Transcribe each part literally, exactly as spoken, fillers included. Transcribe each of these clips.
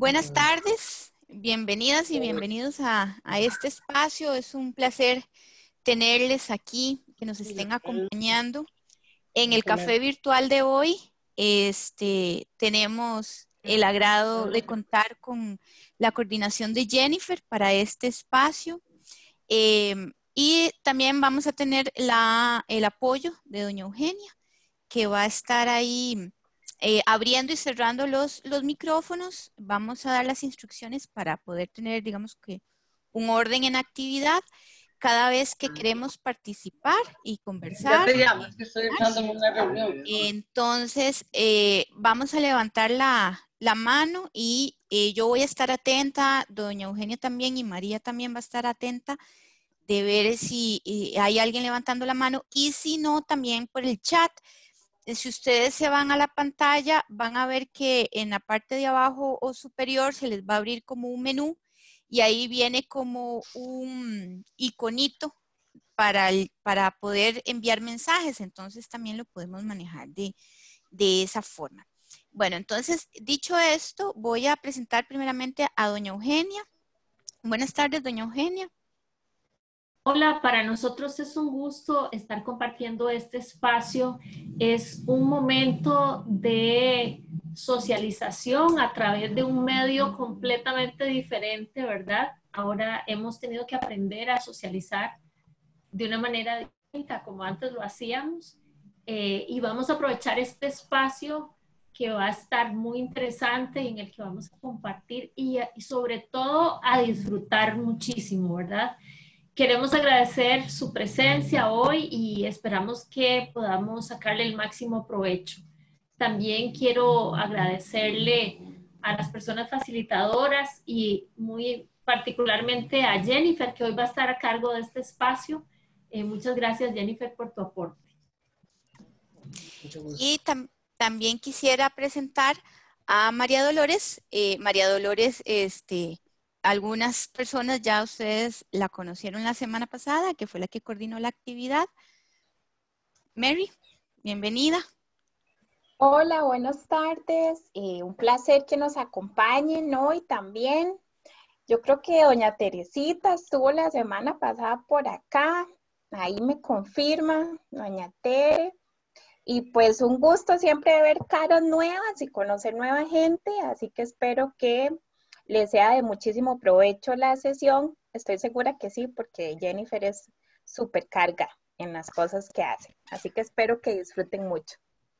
Buenas tardes, bienvenidas y bienvenidos a, a este espacio. Es un placer tenerles aquí, que nos estén acompañando. En el café virtual de hoy, este, tenemos el agrado de contar con la coordinación de Jennifer para este espacio. Eh, y también vamos a tener la, el apoyo de doña Eugenia, que va a estar ahí eh, abriendo y cerrando los, los micrófonos. Vamos a dar las instrucciones para poder tener, digamos que, un orden en actividad cada vez que queremos participar y conversar. Ya te llamo, es que estoy entrando en una reunión. Entonces, eh, vamos a levantar la, la mano y eh, yo voy a estar atenta, doña Eugenia también y María también va a estar atenta de ver si eh, hay alguien levantando la mano, y si no, también por el chat. Si ustedes se van a la pantalla, van a ver que en la parte de abajo o superior se les va a abrir como un menú y ahí viene como un iconito para, el, para poder enviar mensajes. Entonces también lo podemos manejar de, de esa forma. Bueno, entonces, dicho esto, voy a presentar primeramente a doña Eugenia. Buenas tardes, doña Eugenia. Hola, para nosotros es un gusto estar compartiendo este espacio. Es un momento de socialización a través de un medio completamente diferente, ¿verdad? Ahora hemos tenido que aprender a socializar de una manera distinta como antes lo hacíamos, eh, y vamos a aprovechar este espacio que va a estar muy interesante y en el que vamos a compartir y, y sobre todo a disfrutar muchísimo, ¿verdad? Queremos agradecer su presencia hoy y esperamos que podamos sacarle el máximo provecho. También quiero agradecerle a las personas facilitadoras y muy particularmente a Jennifer, que hoy va a estar a cargo de este espacio. Eh, muchas gracias, Jennifer, por tu aporte. Y tam también quisiera presentar a María Dolores. Eh, María Dolores, este... algunas personas ya ustedes la conocieron la semana pasada, que fue la que coordinó la actividad. Mary, bienvenida. Hola, buenas tardes. Eh, un placer que nos acompañen hoy también. Yo creo que doña Teresita estuvo la semana pasada por acá. Ahí me confirma, doña Tere. Y pues un gusto siempre ver caras nuevas y conocer nueva gente. Así que espero que les sea de muchísimo provecho la sesión. Estoy segura que sí, porque Jennifer es súper carga en las cosas que hace. Así que espero que disfruten mucho.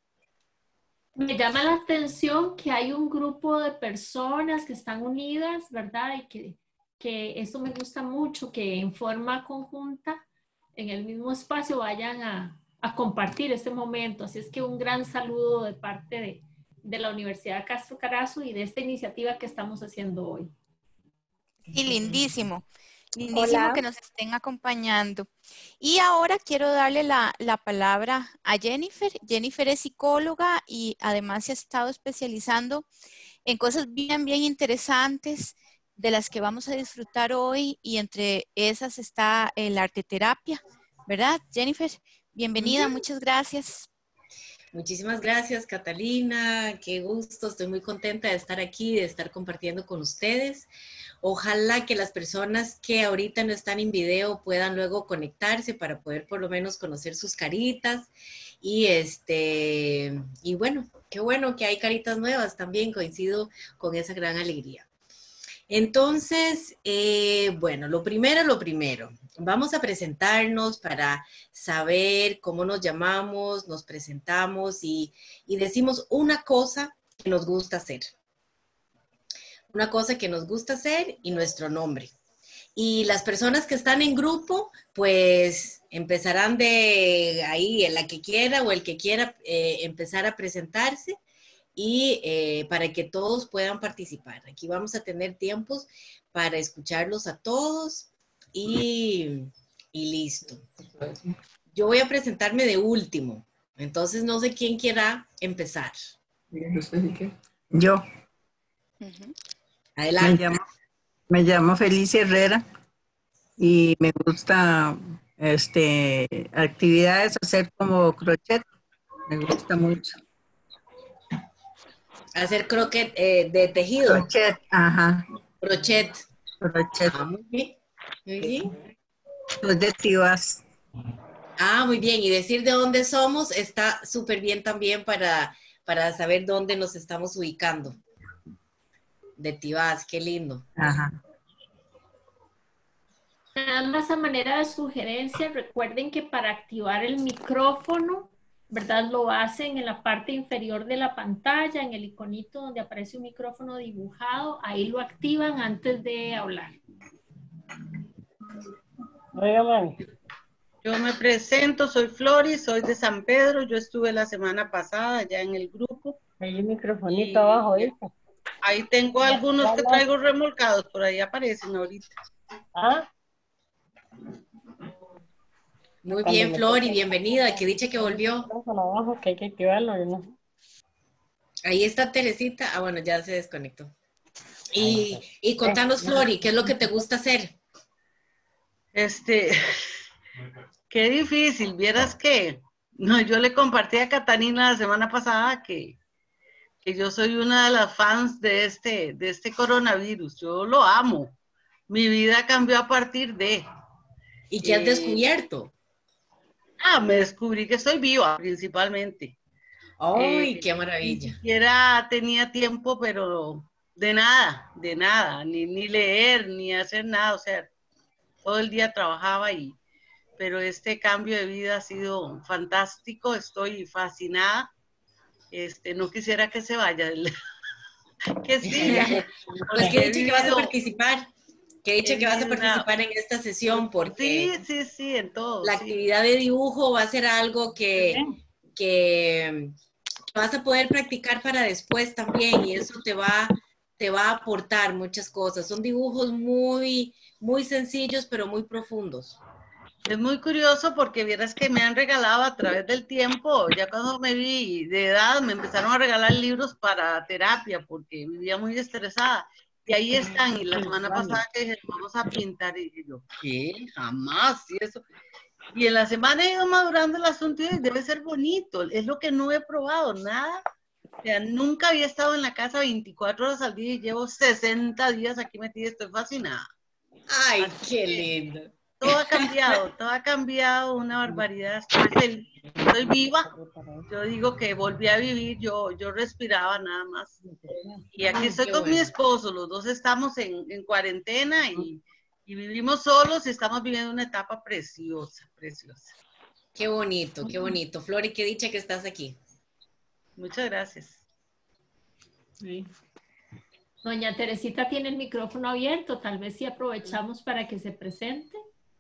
Me llama la atención que hay un grupo de personas que están unidas, ¿verdad? Y que, que eso me gusta mucho, que en forma conjunta, en el mismo espacio, vayan a, a compartir este momento. Así es que un gran saludo de parte de, de la Universidad Castro Carazo y de esta iniciativa que estamos haciendo hoy. Y lindísimo, lindísimo Hola. que nos estén acompañando. Y ahora quiero darle la, la palabra a Jennifer. Jennifer es psicóloga y además se ha estado especializando en cosas bien, bien interesantes de las que vamos a disfrutar hoy, y entre esas está el arteterapia, ¿verdad? Jennifer, bienvenida, uh-huh. Muchas gracias. Muchísimas gracias, Catalina, qué gusto, estoy muy contenta de estar aquí, de estar compartiendo con ustedes. Ojalá que las personas que ahorita no están en video puedan luego conectarse para poder por lo menos conocer sus caritas. Y, este, y bueno, qué bueno que hay caritas nuevas también, coincido con esa gran alegría. Entonces, eh, bueno, lo primero, lo primero, vamos a presentarnos para saber cómo nos llamamos, nos presentamos y, y decimos una cosa que nos gusta hacer. Una cosa que nos gusta hacer y nuestro nombre. Y las personas que están en grupo, pues empezarán de ahí, la que quiera o el que quiera eh, empezar a presentarse. Y eh, para que todos puedan participar. Aquí vamos a tener tiempos para escucharlos a todos y, y listo. Yo voy a presentarme de último, entonces no sé quién quiera empezar. Yo. Uh-huh. Adelante. Me llamo, me llamo Felicia Herrera y me gusta este, actividades, hacer como crochet, me gusta mucho. Hacer croquet eh, de tejido. Crochet, ajá. Crochet. Crochet. Ah, muy bien. Muy bien. Soy de Tibás. Ah, muy bien. Y decir de dónde somos está súper bien también para, para saber dónde nos estamos ubicando. De Tibás, qué lindo. Ajá. Nada más a manera de sugerencia, recuerden que para activar el micrófono, ¿verdad? Lo hacen en la parte inferior de la pantalla, en el iconito donde aparece un micrófono dibujado, ahí lo activan antes de hablar. Oiga, mami. Yo me presento, soy Floris, soy de San Pedro, yo estuve la semana pasada ya en el grupo. Ahí el microfonito abajo, ¿viste? Ahí tengo algunos que traigo remolcados, por ahí aparecen ahorita. ¿Ah? Muy bien, Flor, y bienvenida. Qué dicha que volvió. Abajo, que hay que activarlo, ¿no? Ahí está Teresita. Ah, bueno, ya se desconectó. Y, y contanos, Flori, ¿qué es lo que te gusta hacer? Este, qué difícil, vieras que, no, yo le compartí a Catalina la semana pasada que, que yo soy una de las fans de este, de este coronavirus, yo lo amo, mi vida cambió a partir de... ¿Y qué has eh, descubierto? Ah, me descubrí que soy viva, principalmente. ¡Ay, Eh, qué Ni maravilla! siquiera tenía tiempo, pero de nada, de nada, ni, ni leer, ni hacer nada, o sea, todo el día trabajaba y, pero este cambio de vida ha sido fantástico, estoy fascinada, este, no quisiera que se vaya, que siga. Pues qué dicha He que vas a vivido- participar, qué dicha he que vas a vivido una- participar en esta sesión, porque Sí, sí, sí, en todo, la sí. actividad de dibujo va a ser algo que, que vas a poder practicar para después también, y eso te va, te va a aportar muchas cosas. Son dibujos muy, muy sencillos, pero muy profundos. Es muy curioso porque vieras que me han regalado a través del tiempo, ya cuando me vi de edad, me empezaron a regalar libros para terapia porque vivía muy estresada. Y ahí están, y la semana pasada que dije, vamos a pintar, y yo, ¿qué? Jamás, y eso. Y en la semana he ido madurando el asunto y debe ser bonito, es lo que no he probado, nada. O sea, nunca había estado en la casa veinticuatro horas al día y llevo sesenta días aquí metida, estoy fascinada. ¡Ay, qué lindo! Todo ha cambiado, todo ha cambiado, una barbaridad, estoy feliz, estoy viva. Yo digo que volví a vivir, yo, yo respiraba nada más. Y aquí estoy Qué con bueno. mi esposo, los dos estamos en, en cuarentena y, y vivimos solos y estamos viviendo una etapa preciosa, preciosa. Qué bonito, qué bonito. Flori, qué dicha que estás aquí. Muchas gracias. Sí. Doña Teresita tiene el micrófono abierto, tal vez si aprovechamos para que se presente.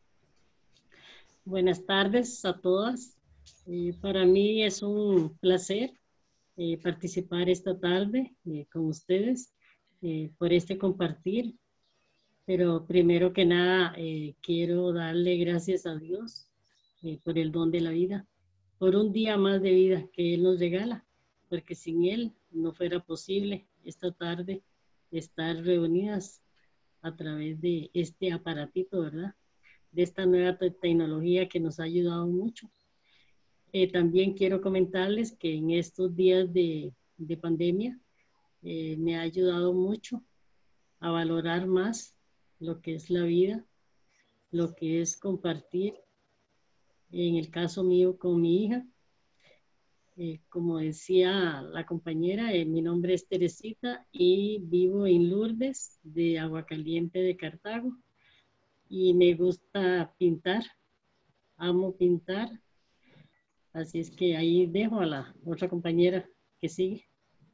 Buenas tardes a todas. Eh, para mí es un placer eh, participar esta tarde eh, con ustedes eh, por este compartir. Pero primero que nada eh, quiero darle gracias a Dios eh, por el don de la vida, por un día más de vida que Él nos regala, porque sin Él no fuera posible esta tarde estar reunidas a través de este aparatito, ¿verdad? De esta nueva te tecnología que nos ha ayudado mucho. Eh, también quiero comentarles que en estos días de, de pandemia eh, me ha ayudado mucho a valorar más lo que es la vida, lo que es compartir, en el caso mío con mi hija. Eh, como decía la compañera, eh, mi nombre es Teresita y vivo en Lourdes, de Aguacaliente de Cartago. Y me gusta pintar, amo pintar, así es que ahí dejo a la otra compañera que sigue.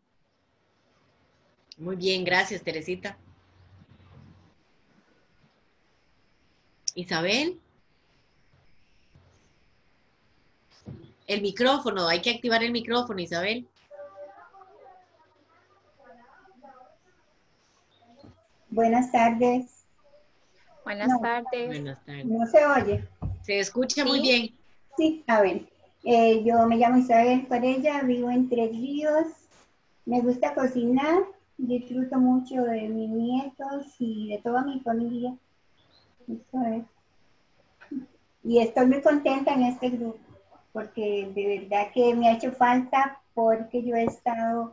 Muy bien, gracias, Teresita. Isabel. El micrófono, hay que activar el micrófono, Isabel. Buenas tardes. Buenas No, tardes. Buenas tardes. no se oye. Se escucha ¿Sí? muy bien. Sí, a ver. Eh, yo me llamo Isabel Parella, vivo en Tres Ríos. Me gusta cocinar, disfruto mucho de mis nietos y de toda mi familia. Eso es. Y estoy muy contenta en este grupo, porque de verdad que me ha hecho falta, porque yo he estado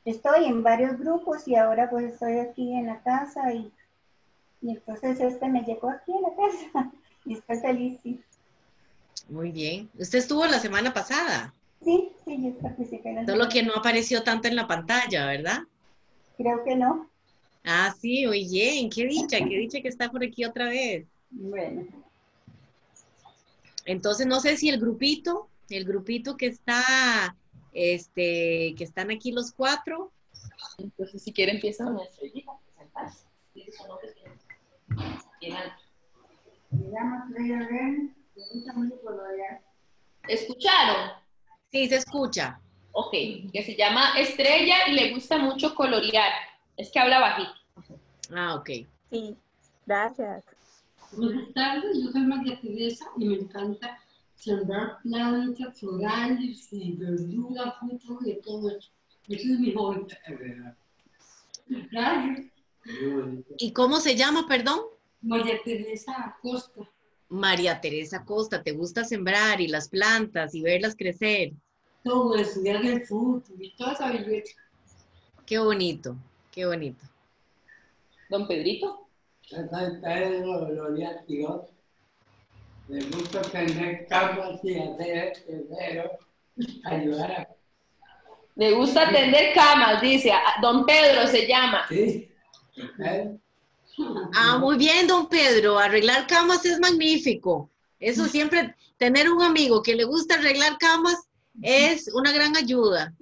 estoy en varios grupos y ahora pues estoy aquí en la casa y, y entonces este me llegó aquí en la casa y estoy feliz. Sí, Muy bien. Usted estuvo la semana pasada, sí, sí, yo participé en la solo semana. que no apareció tanto en la pantalla, ¿verdad? Creo que no. Ah, sí, muy bien. Qué dicha, qué dicha que está por aquí otra vez. Bueno. Entonces, no sé si el grupito, el grupito que está, este, que están aquí los cuatro. Entonces, si quiere, empieza doña Estrellita a presentarse. Dice su nombre bien alto. Me llamo Estrella Ren, me gusta mucho colorear. ¿Escucharon? Sí, se escucha. Ok, que se llama Estrella y le gusta mucho colorear. Es que habla bajito. Ah, ok. Sí, gracias. Buenas tardes, yo soy María Teresa y me encanta sembrar plantas florales y verduras, frutos y todo eso. Ese es mi hobby. Gracias. ¿Y cómo se llama, perdón? María Teresa Acosta. María Teresa Costa, ¿te gusta sembrar y las plantas y verlas crecer? Todo eso, ya el fruto y toda esa belleza. Qué bonito, qué bonito. Don Pedrito. Soy Pedro Gloria Tío. Me gusta tener camas y hacer tercero, ayudar a... Le gusta tender camas, dice. Don Pedro se llama. Sí. ¿Eh? Ah, muy bien, don Pedro. Arreglar camas es magnífico. Eso siempre, tener un amigo que le gusta arreglar camas es una gran ayuda.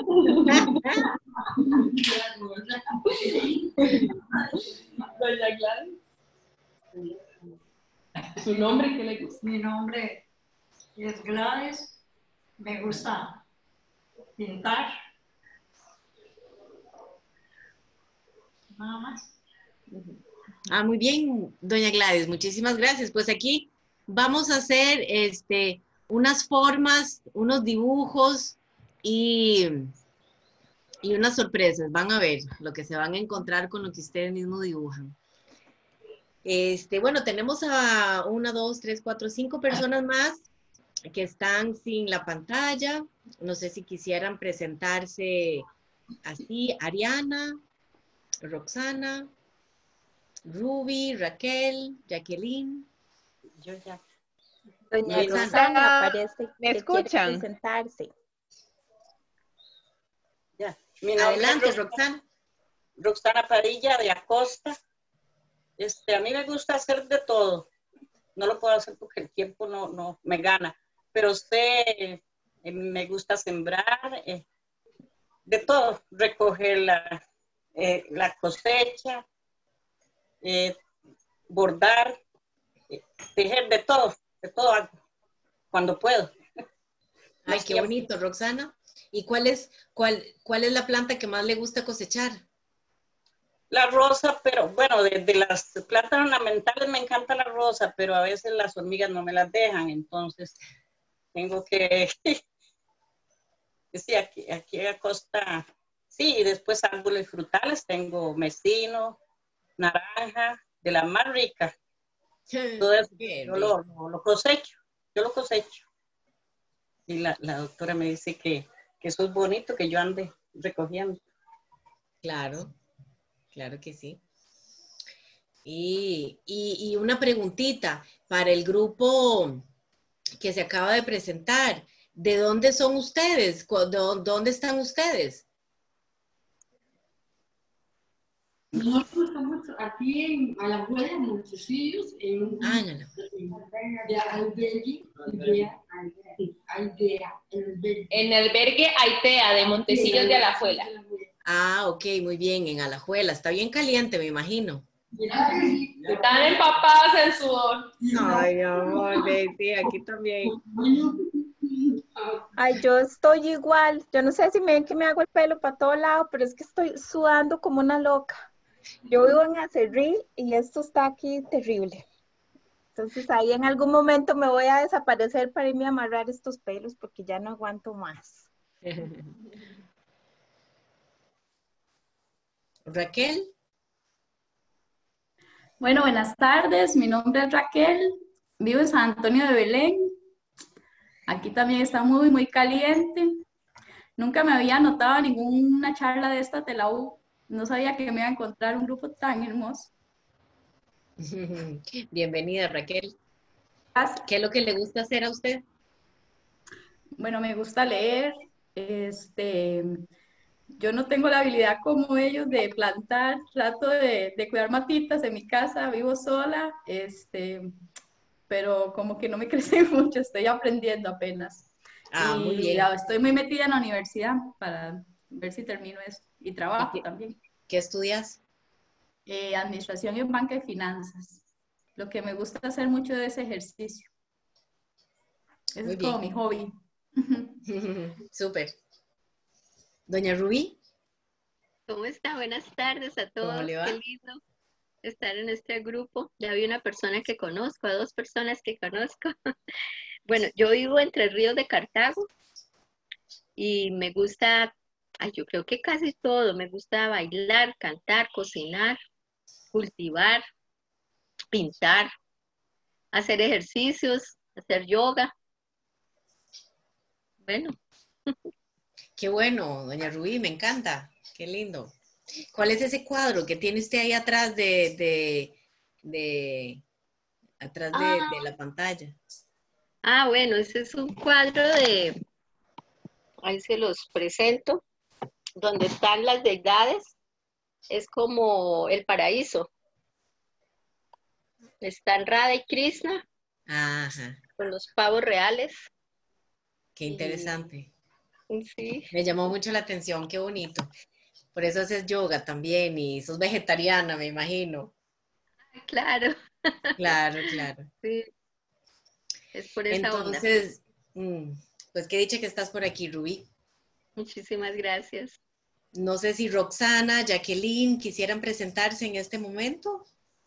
Doña Gladys. ¿Su nombre qué le gusta? Mi nombre es Gladys. Me gusta pintar. Nada más. Ah, muy bien, doña Gladys, muchísimas gracias. Pues aquí vamos a hacer este, unas formas, unos dibujos y, y unas sorpresas. Van a ver lo que se van a encontrar con lo que ustedes mismos dibujan. Este, bueno, tenemos a una, dos, tres, cuatro, cinco personas más que están sin la pantalla. No sé si quisieran presentarse así. Ariana, Roxana, Ruby, Raquel, Jacqueline. Yo ya. Doña Roxana. Roxana parece ¿Me que escuchan? quiere presentarse. Ya. Mi nombre Adelante, es Roxana. Roxana Padilla de Acosta. Este, a mí me gusta hacer de todo. No lo puedo hacer porque el tiempo no, no me gana. Pero usted eh, me gusta sembrar, eh, de todo, recoger la, eh, la cosecha, eh, bordar, eh, tejer, de todo, de todo hago, cuando puedo. Ay, qué bonito, Roxana. ¿Y cuál es, cuál, cuál es la planta que más le gusta cosechar? La rosa, pero bueno, de, de las plantas ornamentales me encanta la rosa, pero a veces las hormigas no me las dejan, entonces tengo que, sí, aquí, aquí a costa, sí, y después árboles frutales, tengo mesino, naranja, de la más rica, todo eso, yo lo, lo, lo cosecho, yo lo cosecho. Y la, la doctora me dice que, que eso es bonito, que yo ande recogiendo. Claro. Claro que sí. Y, y, y una preguntita para el grupo que se acaba de presentar. ¿De dónde son ustedes? ¿Dónde están ustedes? Nosotros estamos aquí en Alajuela, en Montecillos, en un ah, no, no. de albergue, Aldea, Aldea, albergue. En albergue Aitea de Montecillos de Alajuela. Ah, ok, muy bien, en Alajuela. Está bien caliente, me imagino. Están empapados en sudor. Ay, amor, sí, aquí también. Ay, yo estoy igual. Yo no sé si me ven que me hago el pelo para todo lado, pero es que estoy sudando como una loca. Yo vivo en Acerrí y esto está aquí terrible. Entonces ahí en algún momento me voy a desaparecer para irme a amarrar estos pelos porque ya no aguanto más. Raquel. Bueno, buenas tardes. Mi nombre es Raquel. Vivo en San Antonio de Belén. Aquí también está muy, muy caliente. nunca me había anotado a ninguna charla de esta de la U. No sabía que me iba a encontrar un grupo tan hermoso. Bienvenida, Raquel. Gracias. ¿Qué es lo que le gusta hacer a usted? Bueno, me gusta leer. Este, yo no tengo la habilidad como ellos de plantar. Trato de, de cuidar matitas en mi casa. Vivo sola, este, pero como que no me crece mucho. Estoy aprendiendo apenas. Ah, muy Y bien. la- estoy muy metida en la universidad para ver si termino eso. Y trabajo ¿Y qué, también. qué estudias? Eh, administración en banca y finanzas. Lo que me gusta hacer mucho es ejercicio. Ese Muy es como bien. mi hobby. Súper. Doña Rubí, ¿Cómo está? Buenas tardes a ¿cómo todos. le va? Qué lindo estar en este grupo. Ya vi una persona que conozco, a dos personas que conozco. Bueno, yo vivo entre Ríos de Cartago y me gusta, ay, yo creo que casi todo. Me gusta bailar, cantar, cocinar, cultivar, pintar, hacer ejercicios, hacer yoga. Bueno, Qué bueno, doña Rubí, me encanta. Qué lindo. ¿Cuál es ese cuadro que tiene usted ahí atrás de, de, de atrás de, ah, de la pantalla? ah, bueno, ese es un cuadro de, ahí se los presento, donde están las deidades. Es como el paraíso. Están Radha y Krishna Ajá, con los pavos reales. qué Y interesante. sí, Me llamó mucho la atención, qué bonito. Por eso haces yoga también y sos vegetariana, me imagino. claro, Claro, claro. sí, es por esa onda. Entonces, mm, pues qué dicha que estás por aquí, Rubí. Muchísimas gracias. No sé si Roxana, Jacqueline quisieran presentarse en este momento.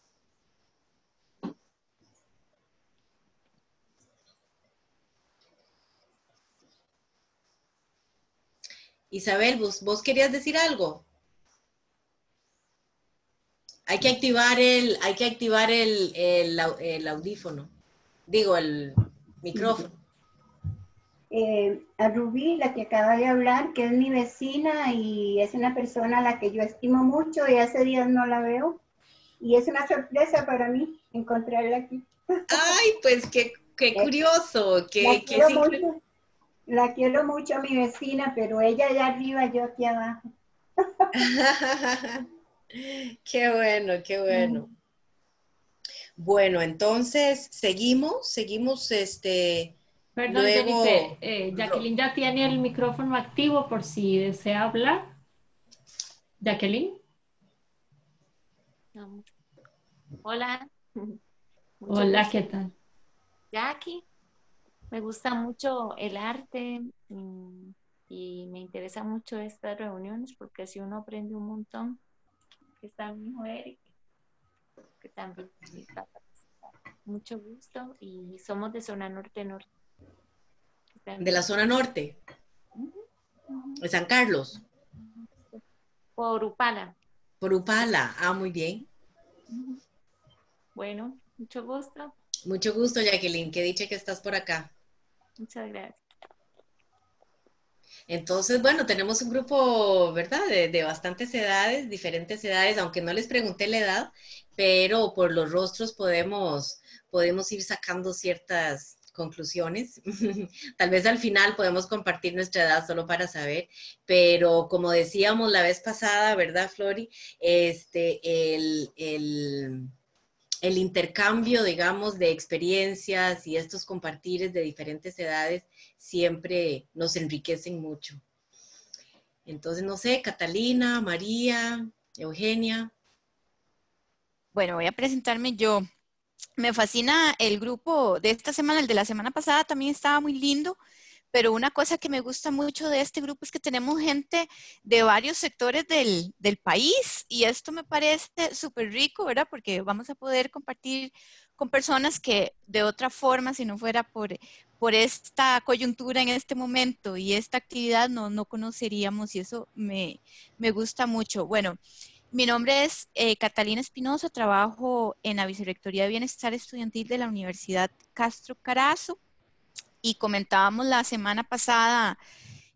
Isabel, ¿vos, vos querías decir algo? Hay que activar el, hay que activar el, el, au- el audífono. Digo, el micrófono. Eh, a Rubí, la que acaba de hablar, que es mi vecina y es una persona a la que yo estimo mucho y hace días no la veo. Y es una sorpresa para mí encontrarla aquí. Ay, pues qué, qué curioso, La qué, qué quiero sincre- mucho, la quiero mucho a mi vecina, pero ella allá arriba, yo aquí abajo. Qué bueno, qué bueno. Bueno, entonces seguimos, seguimos este, Perdón, luego. Jennifer, eh, Jacqueline ya tiene el micrófono activo por si desea hablar. Jacqueline. No. Hola. Mucho Hola, gusto. ¿qué tal? Jackie, me gusta mucho el arte mm, y me interesa mucho estas reuniones porque así uno aprende un montón. Aquí está mi hijo Eric, que también está participando. Mucho gusto y somos de zona norte-norte. De la zona norte, de San Carlos, Por Upala. por Upala. Ah, muy bien. Bueno, mucho gusto. Mucho gusto, Jacqueline. Qué dicha que estás por acá. Muchas gracias. Entonces, bueno, tenemos un grupo, ¿verdad? De, de bastantes edades, diferentes edades, aunque no les pregunté la edad, pero por los rostros podemos, podemos ir sacando ciertas conclusiones. Tal vez al final podemos compartir nuestra edad solo para saber, pero como decíamos la vez pasada, ¿verdad, Flori? Este, el, el, el intercambio, digamos, de experiencias y estos compartires de diferentes edades siempre nos enriquecen mucho. Entonces, no sé, Catalina, María, Eugenia. Bueno, voy a presentarme yo. Me fascina el grupo de esta semana, el de la semana pasada también estaba muy lindo, pero una cosa que me gusta mucho de este grupo es que tenemos gente de varios sectores del, del país y esto me parece súper rico, ¿verdad? Porque vamos a poder compartir con personas que de otra forma, si no fuera por, por esta coyuntura en este momento y esta actividad, no, no conoceríamos y eso me, me gusta mucho. Bueno, mi nombre es eh, Catalina Espinosa, trabajo en la Vicerrectoría de Bienestar Estudiantil de la Universidad Castro Carazo y comentábamos la semana pasada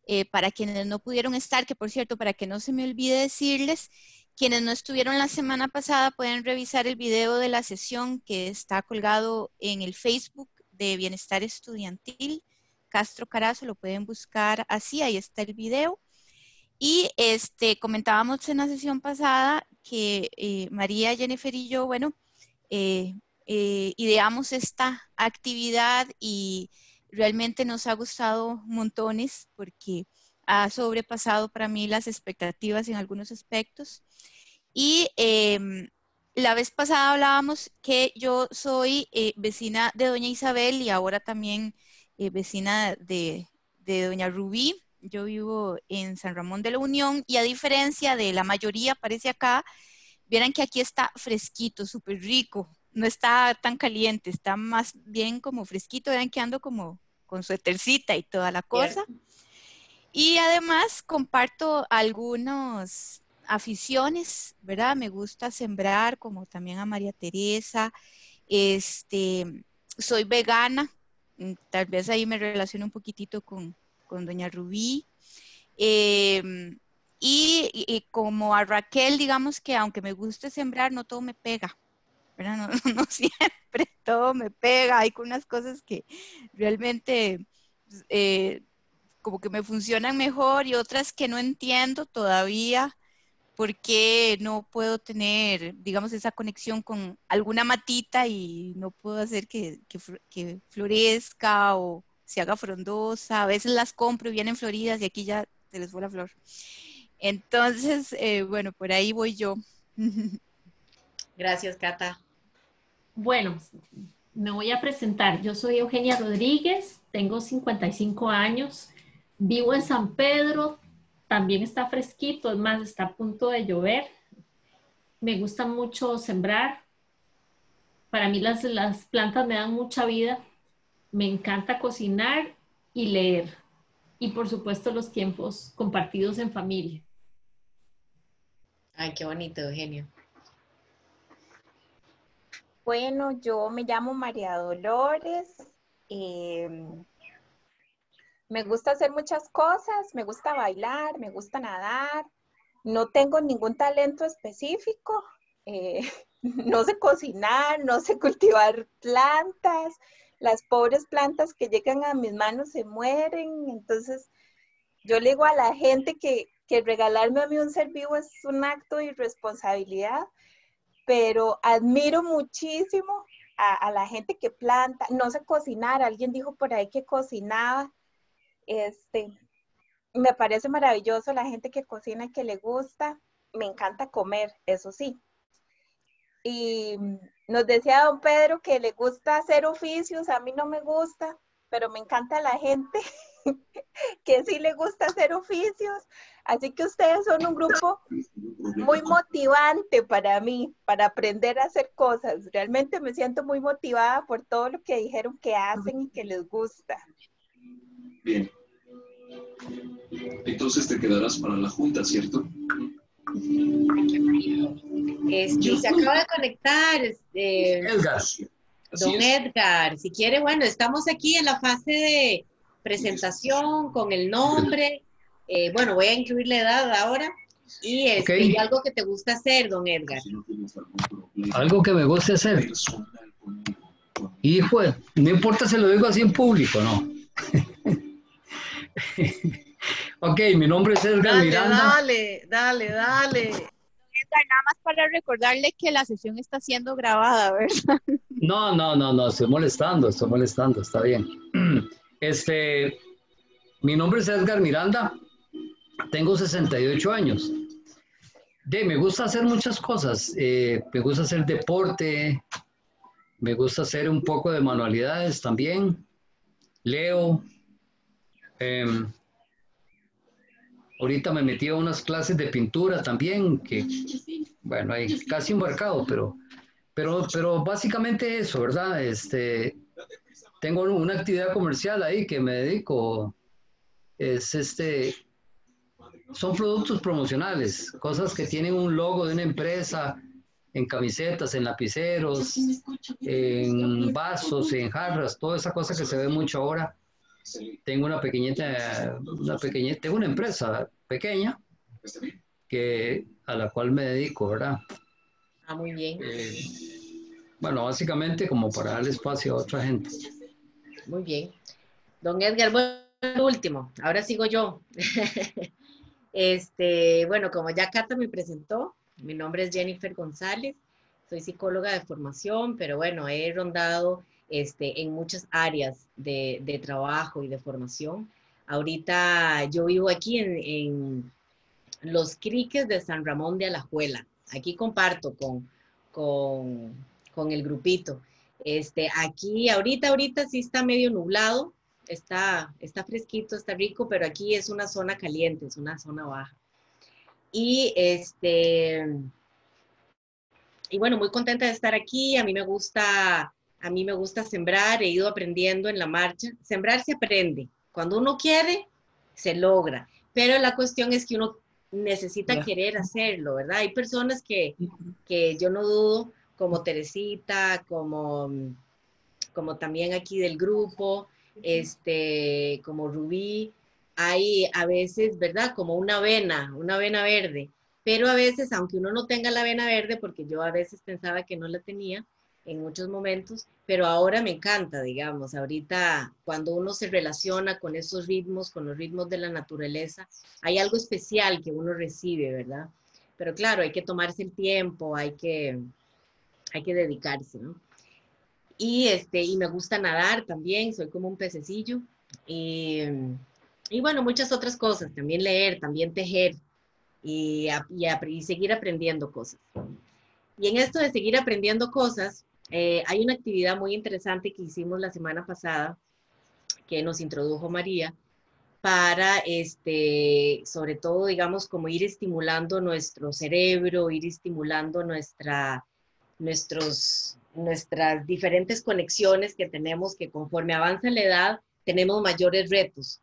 Eh, para quienes no pudieron estar, que por cierto, para que no se me olvide decirles, quienes no estuvieron la semana pasada pueden revisar el video de la sesión que está colgado en el Facebook de Bienestar Estudiantil, Castro Carazo, lo pueden buscar así, ahí está el video. Y este, comentábamos en la sesión pasada que eh, María, Jennifer y yo, bueno, eh, eh, ideamos esta actividad y realmente nos ha gustado montones porque ha sobrepasado para mí las expectativas en algunos aspectos. Y eh, la vez pasada hablábamos que yo soy eh, vecina de doña Isabel y ahora también eh, vecina de, de doña Rubí. Yo vivo en San Ramón de la Unión y a diferencia de la mayoría, parece acá, vieran que aquí está fresquito, súper rico. No está tan caliente, está más bien como fresquito. Vean que ando como con suétercita y toda la cosa. Bien. Y además comparto algunas aficiones, ¿verdad? Me gusta sembrar, como también a María Teresa. Este, soy vegana, tal vez ahí me relaciono un poquitito con, con doña Rubí. Eh, y, y como a Raquel, digamos que aunque me guste sembrar, no todo me pega. No, no, no siempre todo me pega, hay unas cosas que realmente eh, como que me funcionan mejor y otras que no entiendo todavía por qué no puedo tener, digamos, esa conexión con alguna matita y no puedo hacer que, que, que florezca o se haga frondosa. A veces las compro y vienen floridas y aquí ya se les fue la flor. Entonces, eh, bueno, por ahí voy yo. Gracias, Cata. Bueno, me voy a presentar. Yo soy Eugenia Rodríguez, tengo cincuenta y cinco años, vivo en San Pedro, también está fresquito, es más, está a punto de llover. Me gusta mucho sembrar. Para mí las, las plantas me dan mucha vida. Me encanta cocinar y leer. Y por supuesto los tiempos compartidos en familia. Ay, qué bonito, Eugenio. Bueno, yo me llamo María Dolores, eh, me gusta hacer muchas cosas, me gusta bailar, me gusta nadar, no tengo ningún talento específico, eh, no sé cocinar, no sé cultivar plantas, las pobres plantas que llegan a mis manos se mueren, entonces yo le digo a la gente que, que regalarme a mí un ser vivo es un acto de irresponsabilidad. Pero admiro muchísimo a, a la gente que planta, no sé cocinar, alguien dijo por ahí que cocinaba, este, me parece maravilloso la gente que cocina y que le gusta, me encanta comer, eso sí. Y nos decía don Pedro que le gusta hacer oficios, a mí no me gusta, pero me encanta la gente que sí le gusta hacer oficios, así que ustedes son un grupo muy motivante para mí, para aprender a hacer cosas. Realmente me siento muy motivada por todo lo que dijeron que hacen y que les gusta. Bien. Entonces te quedarás para la junta, ¿cierto? Este, se acaba de conectar este, Edgar. Don Edgar. Si quiere, bueno, estamos aquí en la fase de presentación con el nombre. Eh, bueno, voy a incluir la edad ahora. Y, este, Okay. y algo que te gusta hacer, don Edgar. Algo que me guste hacer. Hijo, no importa si lo digo así en público, ¿no? Ok, mi nombre es Edgar Dale, Miranda. dale, dale, dale. Edgar, nada más para recordarle que la sesión está siendo grabada, ¿verdad? No, no, no, no, estoy molestando, estoy molestando, está bien. Este, mi nombre es Edgar Miranda, tengo sesenta y ocho años. De, me gusta hacer muchas cosas, eh, me gusta hacer deporte, me gusta hacer un poco de manualidades también, leo. Eh, ahorita me metí a unas clases de pintura también, que, bueno, hay casi embarcado, pero, pero, pero básicamente eso, ¿verdad? Este, tengo una actividad comercial ahí que me dedico, es este, son productos promocionales, cosas que tienen un logo de una empresa, en camisetas, en lapiceros, en vasos, en jarras, toda esa cosa que se ve mucho ahora. tengo una pequeñita, una pequeña, tengo una empresa pequeña que, a la cual me dedico, ¿verdad? Ah, muy bien. Eh, bueno, básicamente como para darle espacio a otra gente. Muy bien. Don Edgar, bueno, el último, ahora sigo yo. Este, bueno, como ya Cata me presentó, mi nombre es Jennifer González, soy psicóloga de formación, pero bueno, he rondado este, en muchas áreas de, de trabajo y de formación. Ahorita yo vivo aquí en, en Los Criques de San Ramón de Alajuela. Aquí comparto con, con, con el grupito. Este, aquí ahorita, ahorita sí está medio nublado, está, está fresquito, está rico, pero aquí es una zona caliente, es una zona baja. Y este, y bueno, muy contenta de estar aquí. A mí me gusta, a mí me gusta sembrar, he ido aprendiendo en la marcha. Sembrar se aprende. Cuando uno quiere, se logra. Pero la cuestión es que uno necesita yeah. querer hacerlo, ¿verdad? Hay personas que, que yo no dudo, como Teresita, como, como también aquí del grupo, este, como Rubí, hay a veces, ¿verdad? Como una vena, una vena verde, pero a veces, aunque uno no tenga la vena verde, porque yo a veces pensaba que no la tenía en muchos momentos, pero ahora me encanta, digamos, ahorita cuando uno se relaciona con esos ritmos, con los ritmos de la naturaleza, hay algo especial que uno recibe, ¿verdad? Pero claro, hay que tomarse el tiempo, hay que, hay que dedicarse, ¿no? Y, este, y me gusta nadar también, soy como un pececillo. Y, y bueno, muchas otras cosas, también leer, también tejer y, y, y seguir aprendiendo cosas. Y en esto de seguir aprendiendo cosas, eh, hay una actividad muy interesante que hicimos la semana pasada, que nos introdujo María, para, este, sobre todo, digamos, como ir estimulando nuestro cerebro, ir estimulando nuestra, nuestros, nuestras diferentes conexiones que tenemos, que conforme avanza la edad, tenemos mayores retos.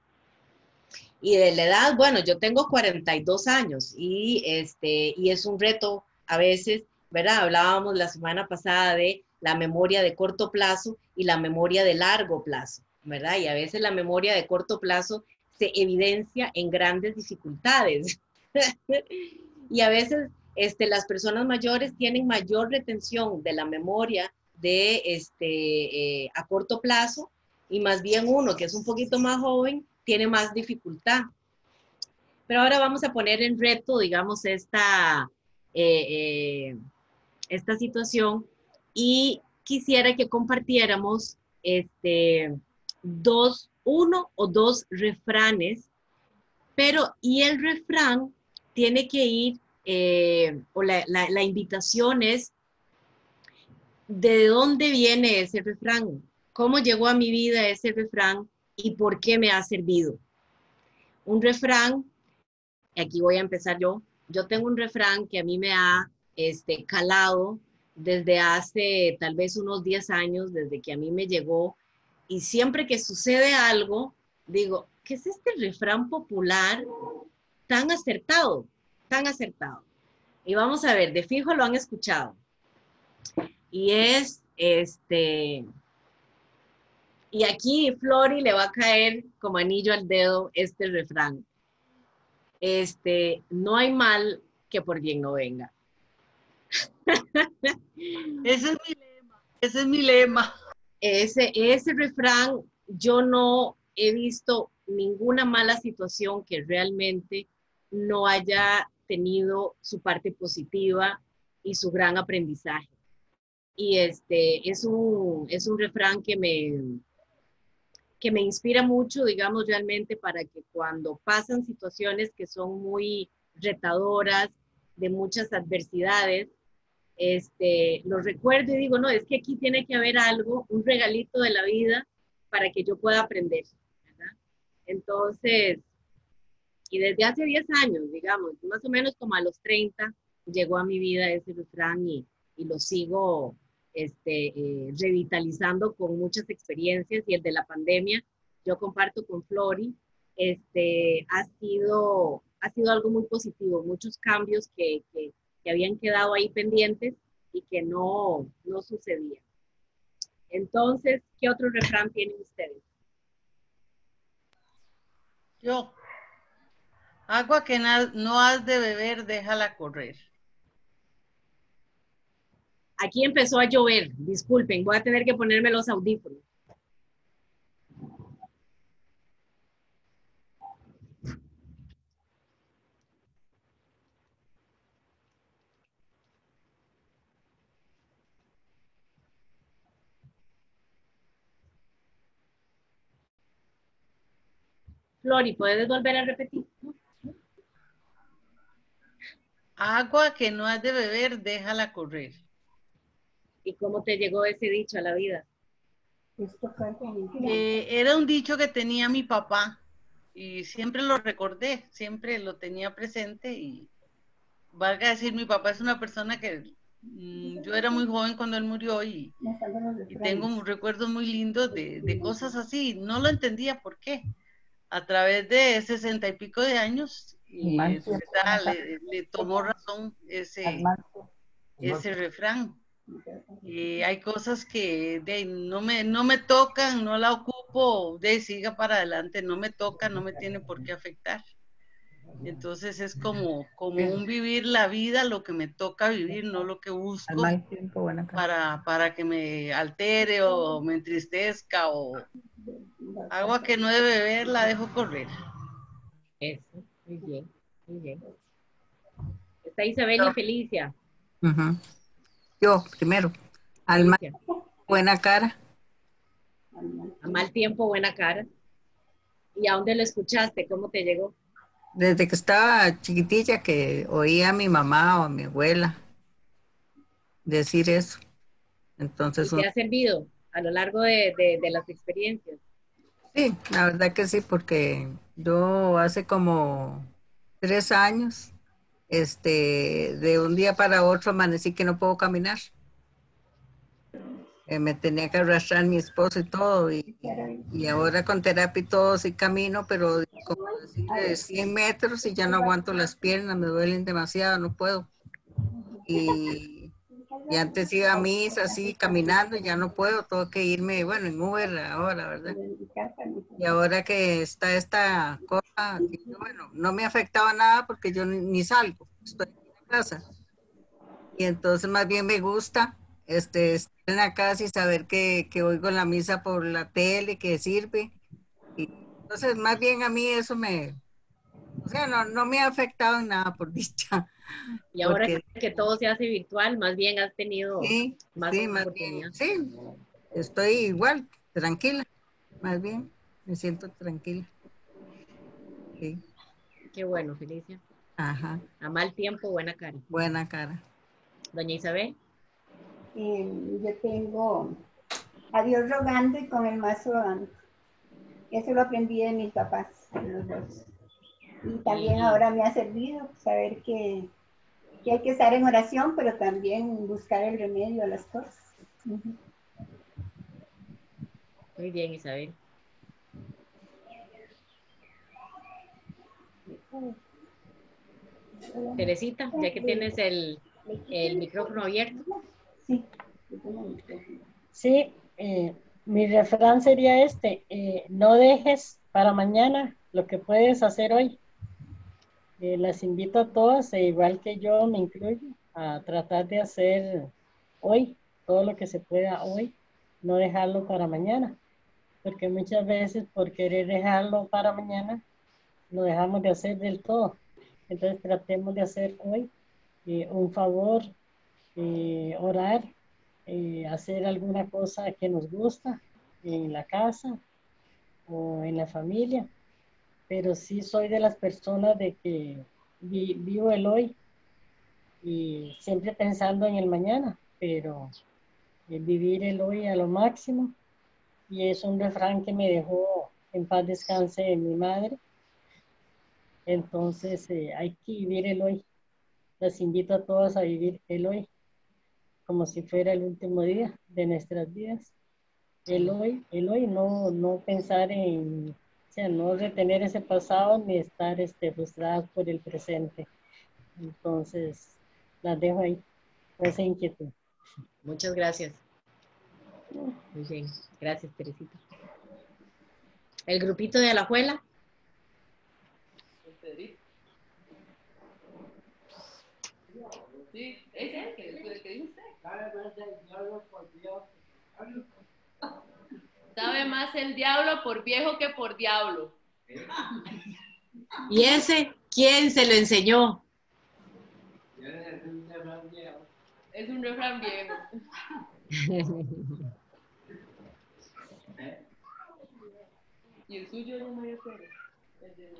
Y de la edad, bueno, yo tengo cuarenta y dos años y, este, y es un reto a veces, ¿verdad? Hablábamos la semana pasada de la memoria de corto plazo y la memoria de largo plazo, ¿verdad? Y a veces la memoria de corto plazo se evidencia en grandes dificultades. Y a veces este, las personas mayores tienen mayor retención de la memoria de, este, eh, a corto plazo, y más bien uno que es un poquito más joven tiene más dificultad. Pero ahora vamos a poner en reto, digamos, esta, eh, eh, esta situación, y quisiera que compartiéramos este, dos, uno o dos refranes, pero y el refrán tiene que ir, eh, o la, la, la invitación es, ¿de dónde viene ese refrán? ¿Cómo llegó a mi vida ese refrán y por qué me ha servido? Un refrán, aquí voy a empezar yo, yo tengo un refrán que a mí me ha este, calado desde hace tal vez unos diez años, desde que a mí me llegó, y siempre que sucede algo, digo, ¿qué es este refrán popular tan acertado? Tan acertado. Y vamos a ver, de fijo lo han escuchado. Y es, este, y aquí Flori le va a caer como anillo al dedo este refrán. Este, no hay mal que por bien no venga. Ese es mi lema, ese es mi lema. Ese, ese refrán, yo no he visto ninguna mala situación que realmente no haya tenido su parte positiva y su gran aprendizaje. Y este, es un, es un refrán que me, que me inspira mucho, digamos, realmente para que cuando pasan situaciones que son muy retadoras, de muchas adversidades, este, lo recuerdo y digo, no, es que aquí tiene que haber algo, un regalito de la vida para que yo pueda aprender, ¿verdad? Entonces, y desde hace diez años, digamos, más o menos como a los treinta, llegó a mi vida ese refrán y, y lo sigo este, eh, revitalizando con muchas experiencias, y el de la pandemia, yo comparto con Flori, este, ha sido, ha sido algo muy positivo, muchos cambios que, que, que habían quedado ahí pendientes y que no, no sucedían. Entonces, ¿qué otro refrán tienen ustedes? Yo. Agua que na- no has de beber, déjala correr. Aquí empezó a llover, disculpen, voy a tener que ponerme los audífonos. Flori, ¿puedes volver a repetir? Agua que no has de beber, déjala correr. ¿Y cómo te llegó ese dicho a la vida? Eh, era un dicho que tenía mi papá y siempre lo recordé, siempre lo tenía presente y valga decir, mi papá es una persona que mm, yo era muy joven cuando él murió y, y tengo recuerdos muy lindos de, de cosas así. No lo entendía por qué. A través de sesenta y pico de años y de verdad, le, le tomó razón ese, ese refrán. Y hay cosas que de, no, me, no me tocan, no la ocupo, de siga para adelante, no me toca, no me tiene por qué afectar. Entonces es como, como un vivir la vida, lo que me toca vivir, no lo que busco para, para que me altere o me entristezca o agua que no debe beber la dejo correr. Eso, muy bien, muy bien. Está Isabel y Felicia. Uh-huh. Yo, primero. Al mal tiempo, buena cara. A mal tiempo, buena cara. ¿Y a dónde lo escuchaste? ¿Cómo te llegó? Desde que estaba chiquitilla que oía a mi mamá o a mi abuela decir eso. Entonces, ¿Y te ha servido a lo largo de, de, de las experiencias? Sí, la verdad que sí, porque yo hace como tres años, este, de un día para otro amanecí que no puedo caminar. Eh, me tenía que arrastrar mi esposo y todo, y, y ahora con terapia y todo sí camino, pero como decirle cien metros y ya no aguanto las piernas, me duelen demasiado, no puedo. Y, y antes iba a misa así caminando, ya no puedo, tengo que irme, bueno, en Uber ahora, ¿verdad? Y ahora que está esta cosa, que, bueno, no me afectaba nada porque yo ni, ni salgo, estoy en la casa. Y entonces más bien me gusta este, estar en la casa y saber que, que oigo la misa por la tele, que sirve. Y entonces más bien a mí eso me, o sea, no, no me ha afectado en nada por dicha. Y ahora porque, que todo se hace virtual, más bien has tenido sí, más sí, más oportunidad. bien, sí, estoy igual, tranquila, más bien, me siento tranquila. Sí. Qué bueno, Felicia. Ajá. A mal tiempo, buena cara. Buena cara. Doña Isabel. Eh, yo tengo a Dios rogando y con el mazo dando. Eso lo aprendí de mis papás, de los dos. Y también ahora me ha servido saber que, que hay que estar en oración, pero también buscar el remedio a las cosas. Uh-huh. Muy bien, Isabel. Teresita, ya que tienes el, el micrófono abierto. Sí, eh, mi refrán sería este, eh, no dejes para mañana lo que puedes hacer hoy. Eh, las invito a todas, e igual que yo me incluyo, a tratar de hacer hoy todo lo que se pueda hoy, no dejarlo para mañana, porque muchas veces por querer dejarlo para mañana, lo dejamos de hacer del todo. Entonces tratemos de hacer hoy eh, un favor, eh, orar, eh, hacer alguna cosa que nos gusta en la casa o en la familia, pero sí soy de las personas de que vi, vivo el hoy y siempre pensando en el mañana, pero eh, vivir el hoy a lo máximo, y es un refrán que me dejó en paz descanse mi madre. Entonces eh, hay que vivir el hoy. Las invito a todas a vivir el hoy como si fuera el último día de nuestras vidas. El hoy, el hoy, no, no pensar en, o sea, no retener ese pasado ni estar este, frustradas por el presente. Entonces, las dejo ahí, con esa inquietud. Muchas gracias. Muy bien, gracias, Teresita. ¿El grupito de Alajuela? Sabe más el diablo por viejo que por diablo. ¿Y ese quién se lo enseñó? Es un refrán viejo. ¿Y el suyo no me acuerdo? El de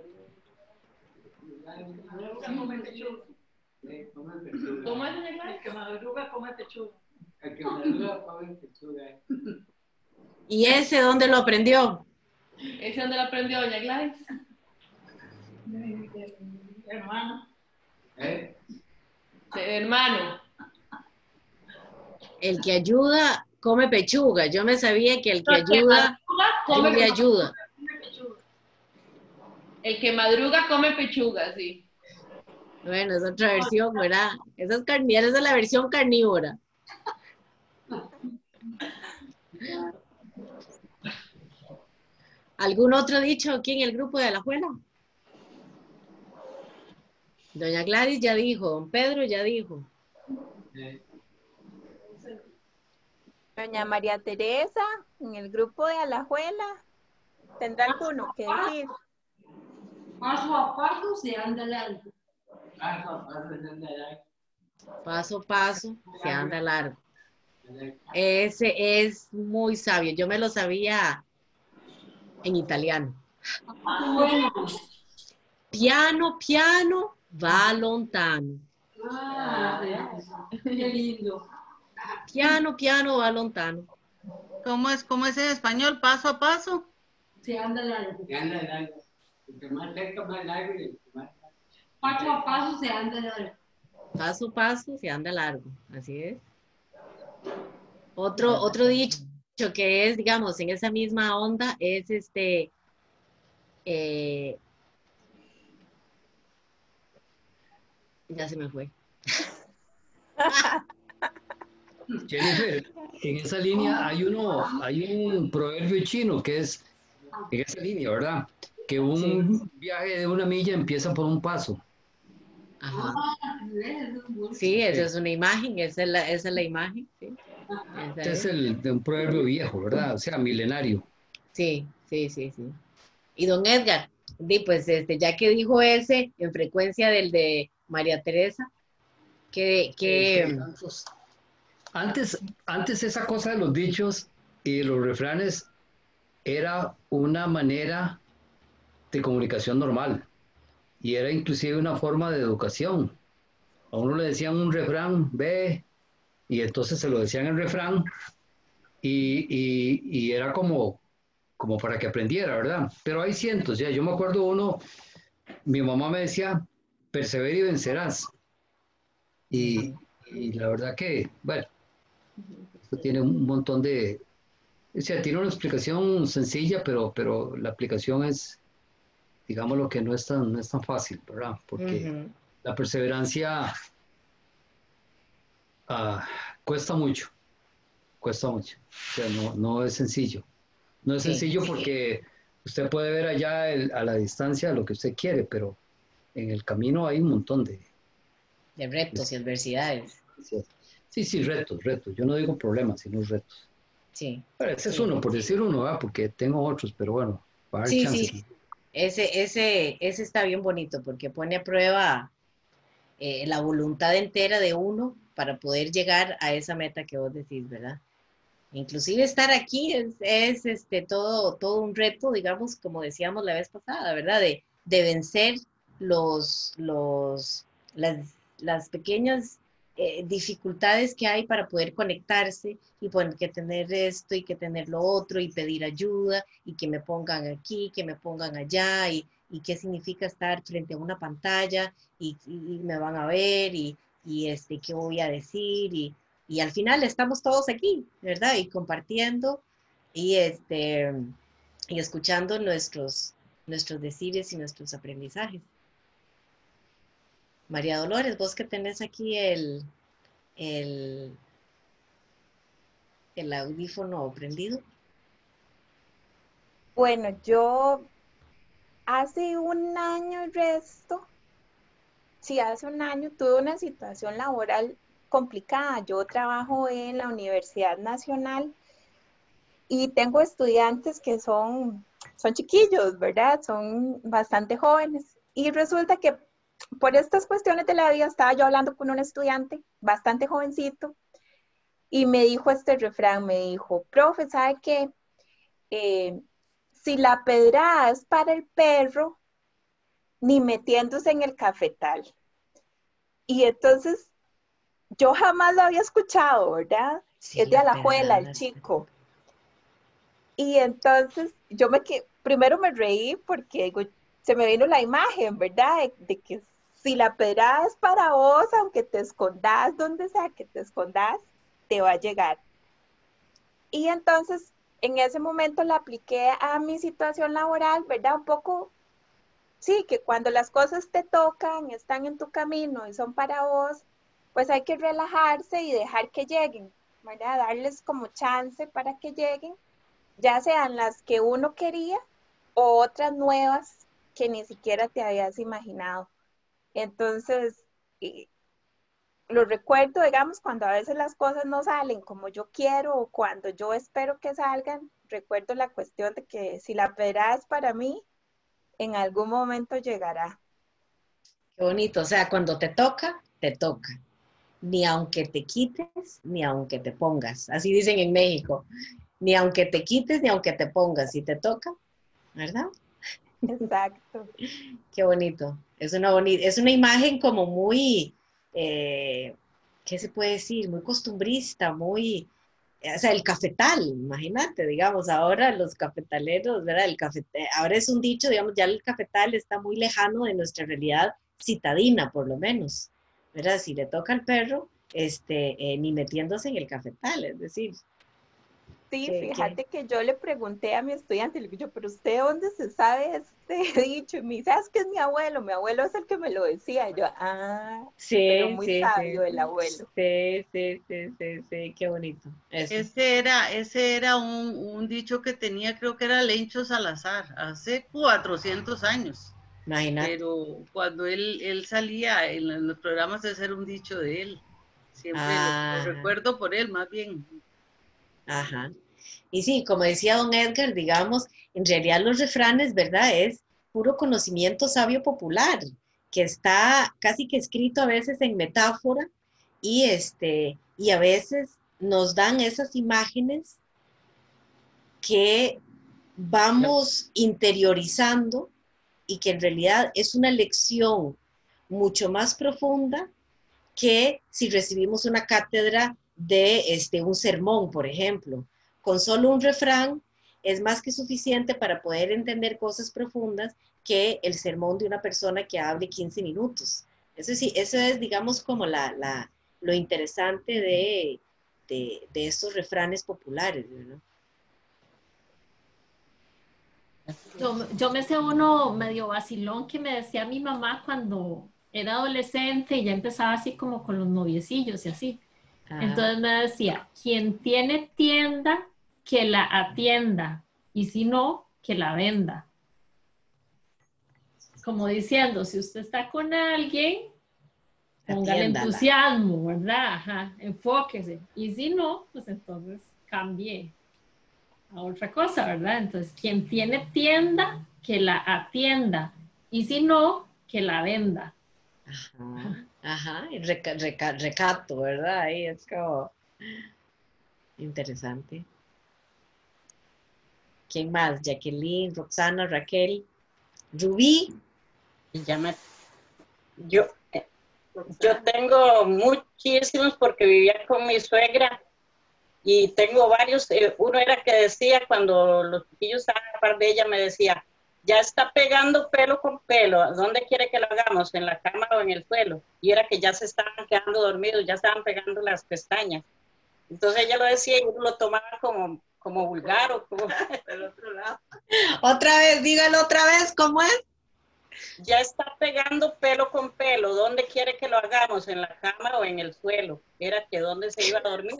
come pechuga. ¿Cómo es el que madruga come pechuga? El que madruga come pechuga. ¿Y ese dónde lo aprendió? ¿Ese dónde lo aprendió doña Gladys? Hermano. ¿Eh? De hermano. El que ayuda come pechuga. Yo me sabía que el que El que ayuda madruga, come lluvia ayuda. El que madruga come pechuga, sí. Bueno, es otra versión, ¿verdad? Esa es, carni- esa es la versión carnívora. ¿Algún otro dicho aquí en el grupo de Alajuela? Doña Gladys ya dijo, don Pedro ya dijo. Doña María Teresa, en el grupo de Alajuela, ¿tendrá alguno que decir? Paso a paso se anda largo. Paso a paso se anda largo. Paso a paso se anda largo. Ese es muy sabio. Yo me lo sabía en italiano. Bueno. Piano, piano, va lontano. Ah, qué lindo. Piano, piano, va lontano. ¿Cómo es, cómo es en español? Paso a paso. Se anda largo. Se anda largo. El que más cerca, más largo. Y el que más... Paso a paso se anda largo. Paso a paso se anda largo. Así es. Otro, otro dicho que es, digamos, en esa misma onda es este... Eh, ya se me fue. Jennifer, en esa línea hay uno, hay un proverbio chino que es en esa línea, ¿verdad? Que un Sí. viaje de una milla empieza por un paso. Ajá. Ah, Sí, esa es una imagen, esa es la, esa es la imagen. Sí. Esa Este es es. el de un proverbio viejo, ¿verdad? O sea, milenario. Sí, sí, sí, sí. Y don Edgar, di, pues este, ya que dijo ese, en frecuencia del de María Teresa, que, que Antes, antes esa cosa de los dichos y de los refranes era una manera de comunicación normal y era inclusive una forma de educación. A uno le decían un refrán, ve, y entonces se lo decían en refrán y, y, y era como, como para que aprendiera, ¿verdad? Pero hay cientos, ya. Yo me acuerdo uno, mi mamá me decía, persevera y vencerás. Y, y la verdad que, bueno, esto tiene un montón de, o sea, tiene una explicación sencilla, pero, pero la aplicación es, digamos, lo que no es tan, no es tan fácil, ¿verdad? Porque Ujú. la perseverancia ah, cuesta mucho, cuesta mucho. O sea, no, no es sencillo. No es Sí. sencillo porque usted puede ver allá el- a la distancia lo que usted quiere, pero en el camino hay un montón de... De retos y adversidades. Sí, sí, retos, retos. Yo no digo problemas, sino retos. Sí. Pero ese es Sí, uno, sí, por sí. decir uno, ¿verdad? Porque tengo otros, pero bueno, para dar Sí, chance. sí. Ese, ese, ese está bien bonito porque pone a prueba eh, la voluntad entera de uno para poder llegar a esa meta que vos decís, ¿verdad? Inclusive estar aquí es, es este, todo, todo un reto, digamos, como decíamos la vez pasada, ¿verdad? De, de vencer los, los, las, las pequeñas eh, dificultades que hay para poder conectarse y poner que tener esto y que tener lo otro y pedir ayuda y que me pongan aquí, que me pongan allá y, y qué significa estar frente a una pantalla y, y, y me van a ver y, y este, qué voy a decir y y al final estamos todos aquí, ¿verdad? Y compartiendo y, este, y escuchando nuestros, nuestros decires y nuestros aprendizajes. María Dolores, vos que tenés aquí el, el, el audífono prendido. Bueno, yo hace un año y resto, sí, hace un año tuve una situación laboral complicada. Yo trabajo en la Universidad Nacional y tengo estudiantes que son, son chiquillos, ¿verdad? Son bastante jóvenes. Y resulta que por estas cuestiones de la vida estaba yo hablando con un estudiante bastante jovencito y me dijo este refrán, me dijo, profe, ¿sabe qué? Eh, si la pedrada es para el perro, ni metiéndose en el cafetal. Y entonces, yo jamás lo había escuchado, ¿verdad? Sí, es de Alajuela, el chico. Y entonces, yo me quedé, primero me reí porque digo, se me vino la imagen, ¿verdad? De, de que si la pedrada es para vos, aunque te escondas, donde sea que te escondas, te va a llegar. Y entonces, en ese momento la apliqué a mi situación laboral, ¿verdad? Un poco, sí, que cuando las cosas te tocan, están en tu camino y son para vos, pues hay que relajarse y dejar que lleguen, ¿verdad? Darles como chance para que lleguen, ya sean las que uno quería o otras nuevas que ni siquiera te habías imaginado. Entonces, eh, lo recuerdo, digamos, cuando a veces las cosas no salen como yo quiero o cuando yo espero que salgan, recuerdo la cuestión de que si la pedrada es para mí, en algún momento llegará. Qué bonito, o sea, cuando te toca, te toca. Ni aunque te quites, ni aunque te pongas. Así dicen en México. Ni aunque te quites, ni aunque te pongas. Si te toca, ¿verdad? Exacto. Qué bonito. Es una, boni- es una imagen como muy, eh, ¿qué se puede decir? Muy costumbrista, muy, o sea, el cafetal, imagínate, digamos, ahora los cafetaleros, ¿verdad? El cafete- ahora es un dicho, digamos, ya el cafetal está muy lejano de nuestra realidad citadina, por lo menos, ¿verdad? Si le toca al perro, este, eh, ni metiéndose en el cafetal, es decir. Sí, ¿qué, fíjate qué? que yo le pregunté a mi estudiante, le digo yo, pero ¿usted dónde se sabe este dicho? Y me dice, ah, es que es mi abuelo, mi abuelo es el que me lo decía. Y yo, ah, Sí, pero muy sí, sabio sí. el abuelo. Sí, sí, sí, sí, sí, qué bonito. Eso. Ese era, ese era un, un dicho que tenía, creo que era Lencho Salazar, hace cuatrocientos años. Imagínate. Pero cuando él, él salía en los programas, ese era un dicho de él. Siempre Ah, lo, lo recuerdo por él, más bien. ajá. Y sí, como decía don Edgar, digamos, en realidad los refranes, ¿verdad? Es puro conocimiento sabio popular, que está casi que escrito a veces en metáfora y, este, y a veces nos dan esas imágenes que vamos interiorizando y que en realidad es una lección mucho más profunda que si recibimos una cátedra de este, un sermón, por ejemplo. Con solo un refrán es más que suficiente para poder entender cosas profundas que el sermón de una persona que hable quince minutos. Eso sí, eso es, digamos, como la, la, lo interesante de, de, de estos refranes populares, ¿no? Yo, yo me sé uno medio vacilón que me decía mi mamá cuando era adolescente y ya empezaba así como con los noviecillos y así. Ajá. Entonces me decía, quien tiene tienda, que la atienda, y si no, que la venda. Como diciendo, si usted está con alguien, póngale Atiéndala. entusiasmo, ¿verdad? Ajá, enfóquese. Y si no, pues entonces cambie a otra cosa, ¿verdad? Entonces, quien tiene tienda, que la atienda. Y si no, que la venda. Ajá, ajá, y reca, reca, recato, ¿verdad? Ahí es como interesante. ¿Quién más? Jacqueline, Roxana, Raquel, Rubí. Ya me, yo, yo tengo muchísimos porque vivía con mi suegra y tengo varios. Eh, uno era que decía, cuando los chiquillos estaban a par de ella, me decía, ya está pegando pelo con pelo, ¿dónde quiere que lo hagamos? ¿En la cama o en el suelo? Y era que ya se estaban quedando dormidos, ya estaban pegando las pestañas. Entonces ella lo decía y uno lo tomaba como, como vulgar o como del otro lado. Otra vez, dígalo otra vez, ¿cómo es? Ya está pegando pelo con pelo, ¿dónde quiere que lo hagamos? ¿En la cama o en el suelo? Era que ¿dónde se iba a dormir?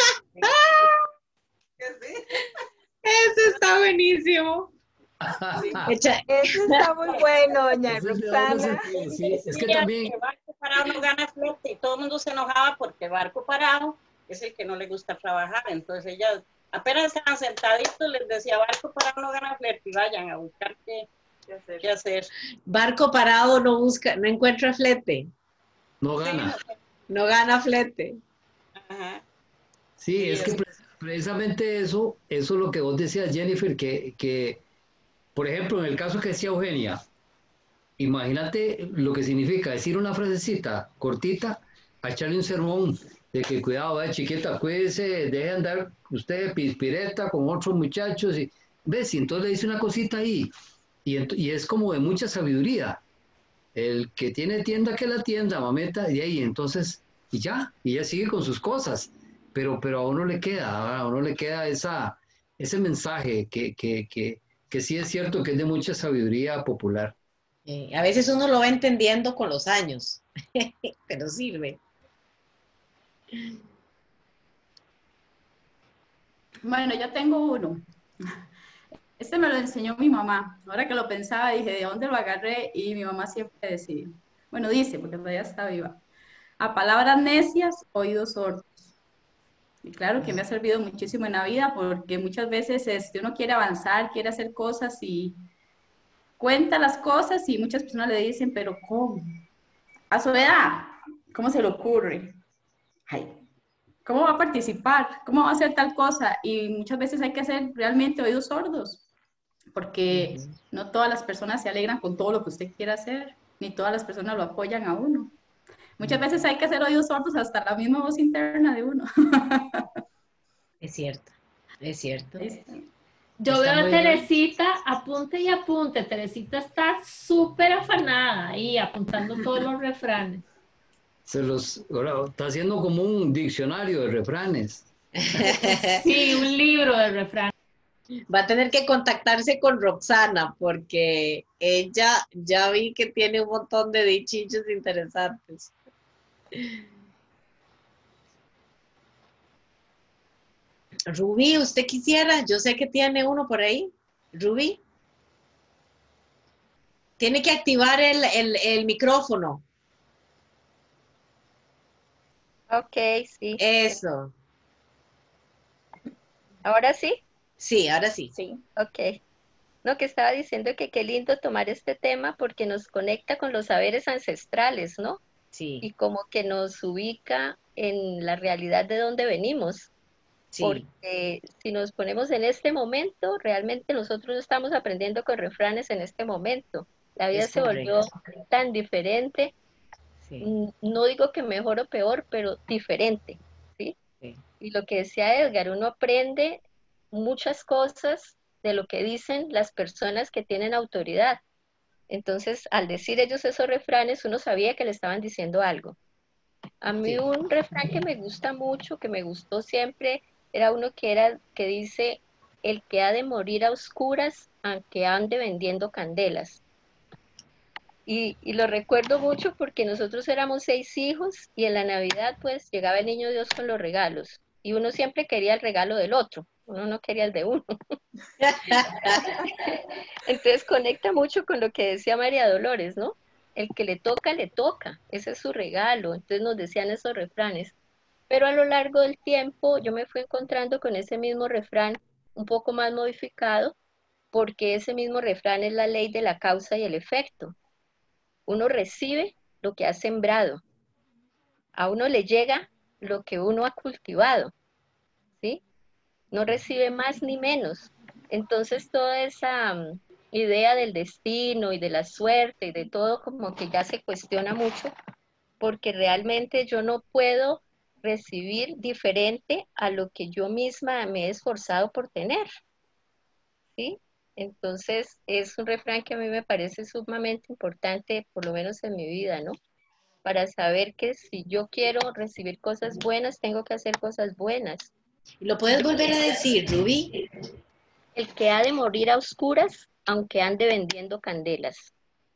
Eso está buenísimo. Sí. Eso está muy bueno, doña Eso es de Roxana. doble sentido, sí. Es que también... parado no gana flete, y todo el mundo se enojaba porque barco parado es el que no le gusta trabajar. Entonces ella, apenas estaban sentaditos, les decía, barco parado no gana flete, y vayan a buscar qué, qué, hacer. qué hacer. Barco parado no busca, no encuentra flete. No gana. Sí, no, no gana flete. Ajá. Sí, Sí, es que pre- precisamente eso, eso es lo que vos decías, Jennifer, que, que, por ejemplo, en el caso que decía Eugenia, imagínate lo que significa decir una frasecita cortita, a echarle un sermón de que cuidado, eh, chiquita, cuídese, deje de andar usted pispireta con otros muchachos, y, ¿ves? Y entonces le dice una cosita ahí, y, ent- y es como de mucha sabiduría. El que tiene tienda que la tienda, mameta, y ahí entonces, y ya, y ella sigue con sus cosas, pero, pero a uno le queda, ¿verdad? A uno le queda esa, ese mensaje que, que, que, que sí es cierto que es de mucha sabiduría popular. Eh, a veces uno lo va entendiendo con los años, pero sirve. Bueno, yo tengo uno. Este me lo enseñó mi mamá. Ahora que lo pensaba, dije, ¿de dónde lo agarré? Y mi mamá siempre decía, bueno, dice, porque todavía está viva, a palabras necias, oídos sordos. Y claro que me ha servido muchísimo en la vida, porque muchas veces este, uno quiere avanzar, quiere hacer cosas y cuenta las cosas y muchas personas le dicen, pero ¿cómo? A su edad, ¿cómo se le ocurre? Ay, ¿cómo va a participar? ¿Cómo va a hacer tal cosa? Y muchas veces hay que hacer realmente oídos sordos, porque uh-huh. no todas las personas se alegran con todo lo que usted quiera hacer, ni todas las personas lo apoyan a uno. Muchas uh-huh. veces hay que hacer oídos sordos hasta la misma voz interna de uno. Es cierto, es cierto. Yo Está veo a muy Teresita, apunte y apunte. Teresita está súper afanada ahí, apuntando todos los refranes. Se los, ahora, está haciendo como un diccionario de refranes. Sí, un libro de refranes. Va a tener que contactarse con Roxana porque ella ya vi que tiene un montón de dichillos interesantes. Rubí, ¿usted quisiera? Yo sé que tiene uno por ahí. Rubí. Tiene que activar el, el, el micrófono. Ok, sí. Eso. ¿Ahora sí? Sí, ahora sí. Sí, ok. No, que estaba diciendo que qué lindo tomar este tema porque nos conecta con los saberes ancestrales, ¿no? Sí. Y como que nos ubica en la realidad de donde venimos. Sí. Porque si nos ponemos en este momento, realmente nosotros estamos aprendiendo con refranes en este momento. La vida es se volvió tan diferente. Sí. No digo que mejor o peor, pero diferente, ¿sí? Sí. Y lo que decía Edgar, uno aprende muchas cosas de lo que dicen las personas que tienen autoridad. Entonces, al decir ellos esos refranes, uno sabía que le estaban diciendo algo. A mí sí. Un refrán que me gusta mucho, que me gustó siempre, era uno que, era, que dice, el que ha de morir a oscuras, aunque ande vendiendo candelas. Y, y lo recuerdo mucho porque nosotros éramos seis hijos y en la Navidad pues llegaba el niño Dios con los regalos y uno siempre quería el regalo del otro, uno no quería el de uno. Entonces conecta mucho con lo que decía María Dolores, ¿no? El que le toca, le toca, ese es su regalo. Entonces nos decían esos refranes. Pero a lo largo del tiempo yo me fui encontrando con ese mismo refrán un poco más modificado porque ese mismo refrán es la ley de la causa y el efecto. Uno recibe lo que ha sembrado. A uno le llega lo que uno ha cultivado, ¿sí? No recibe más ni menos. Entonces toda esa um, idea del destino y de la suerte y de todo como que ya se cuestiona mucho porque realmente yo no puedo recibir diferente a lo que yo misma me he esforzado por tener, ¿sí? Entonces, es un refrán que a mí me parece sumamente importante, por lo menos en mi vida, ¿no? Para saber que si yo quiero recibir cosas buenas, tengo que hacer cosas buenas. ¿Lo puedes volver a decir, Rubí? El que ha de morir a oscuras, aunque ande vendiendo candelas.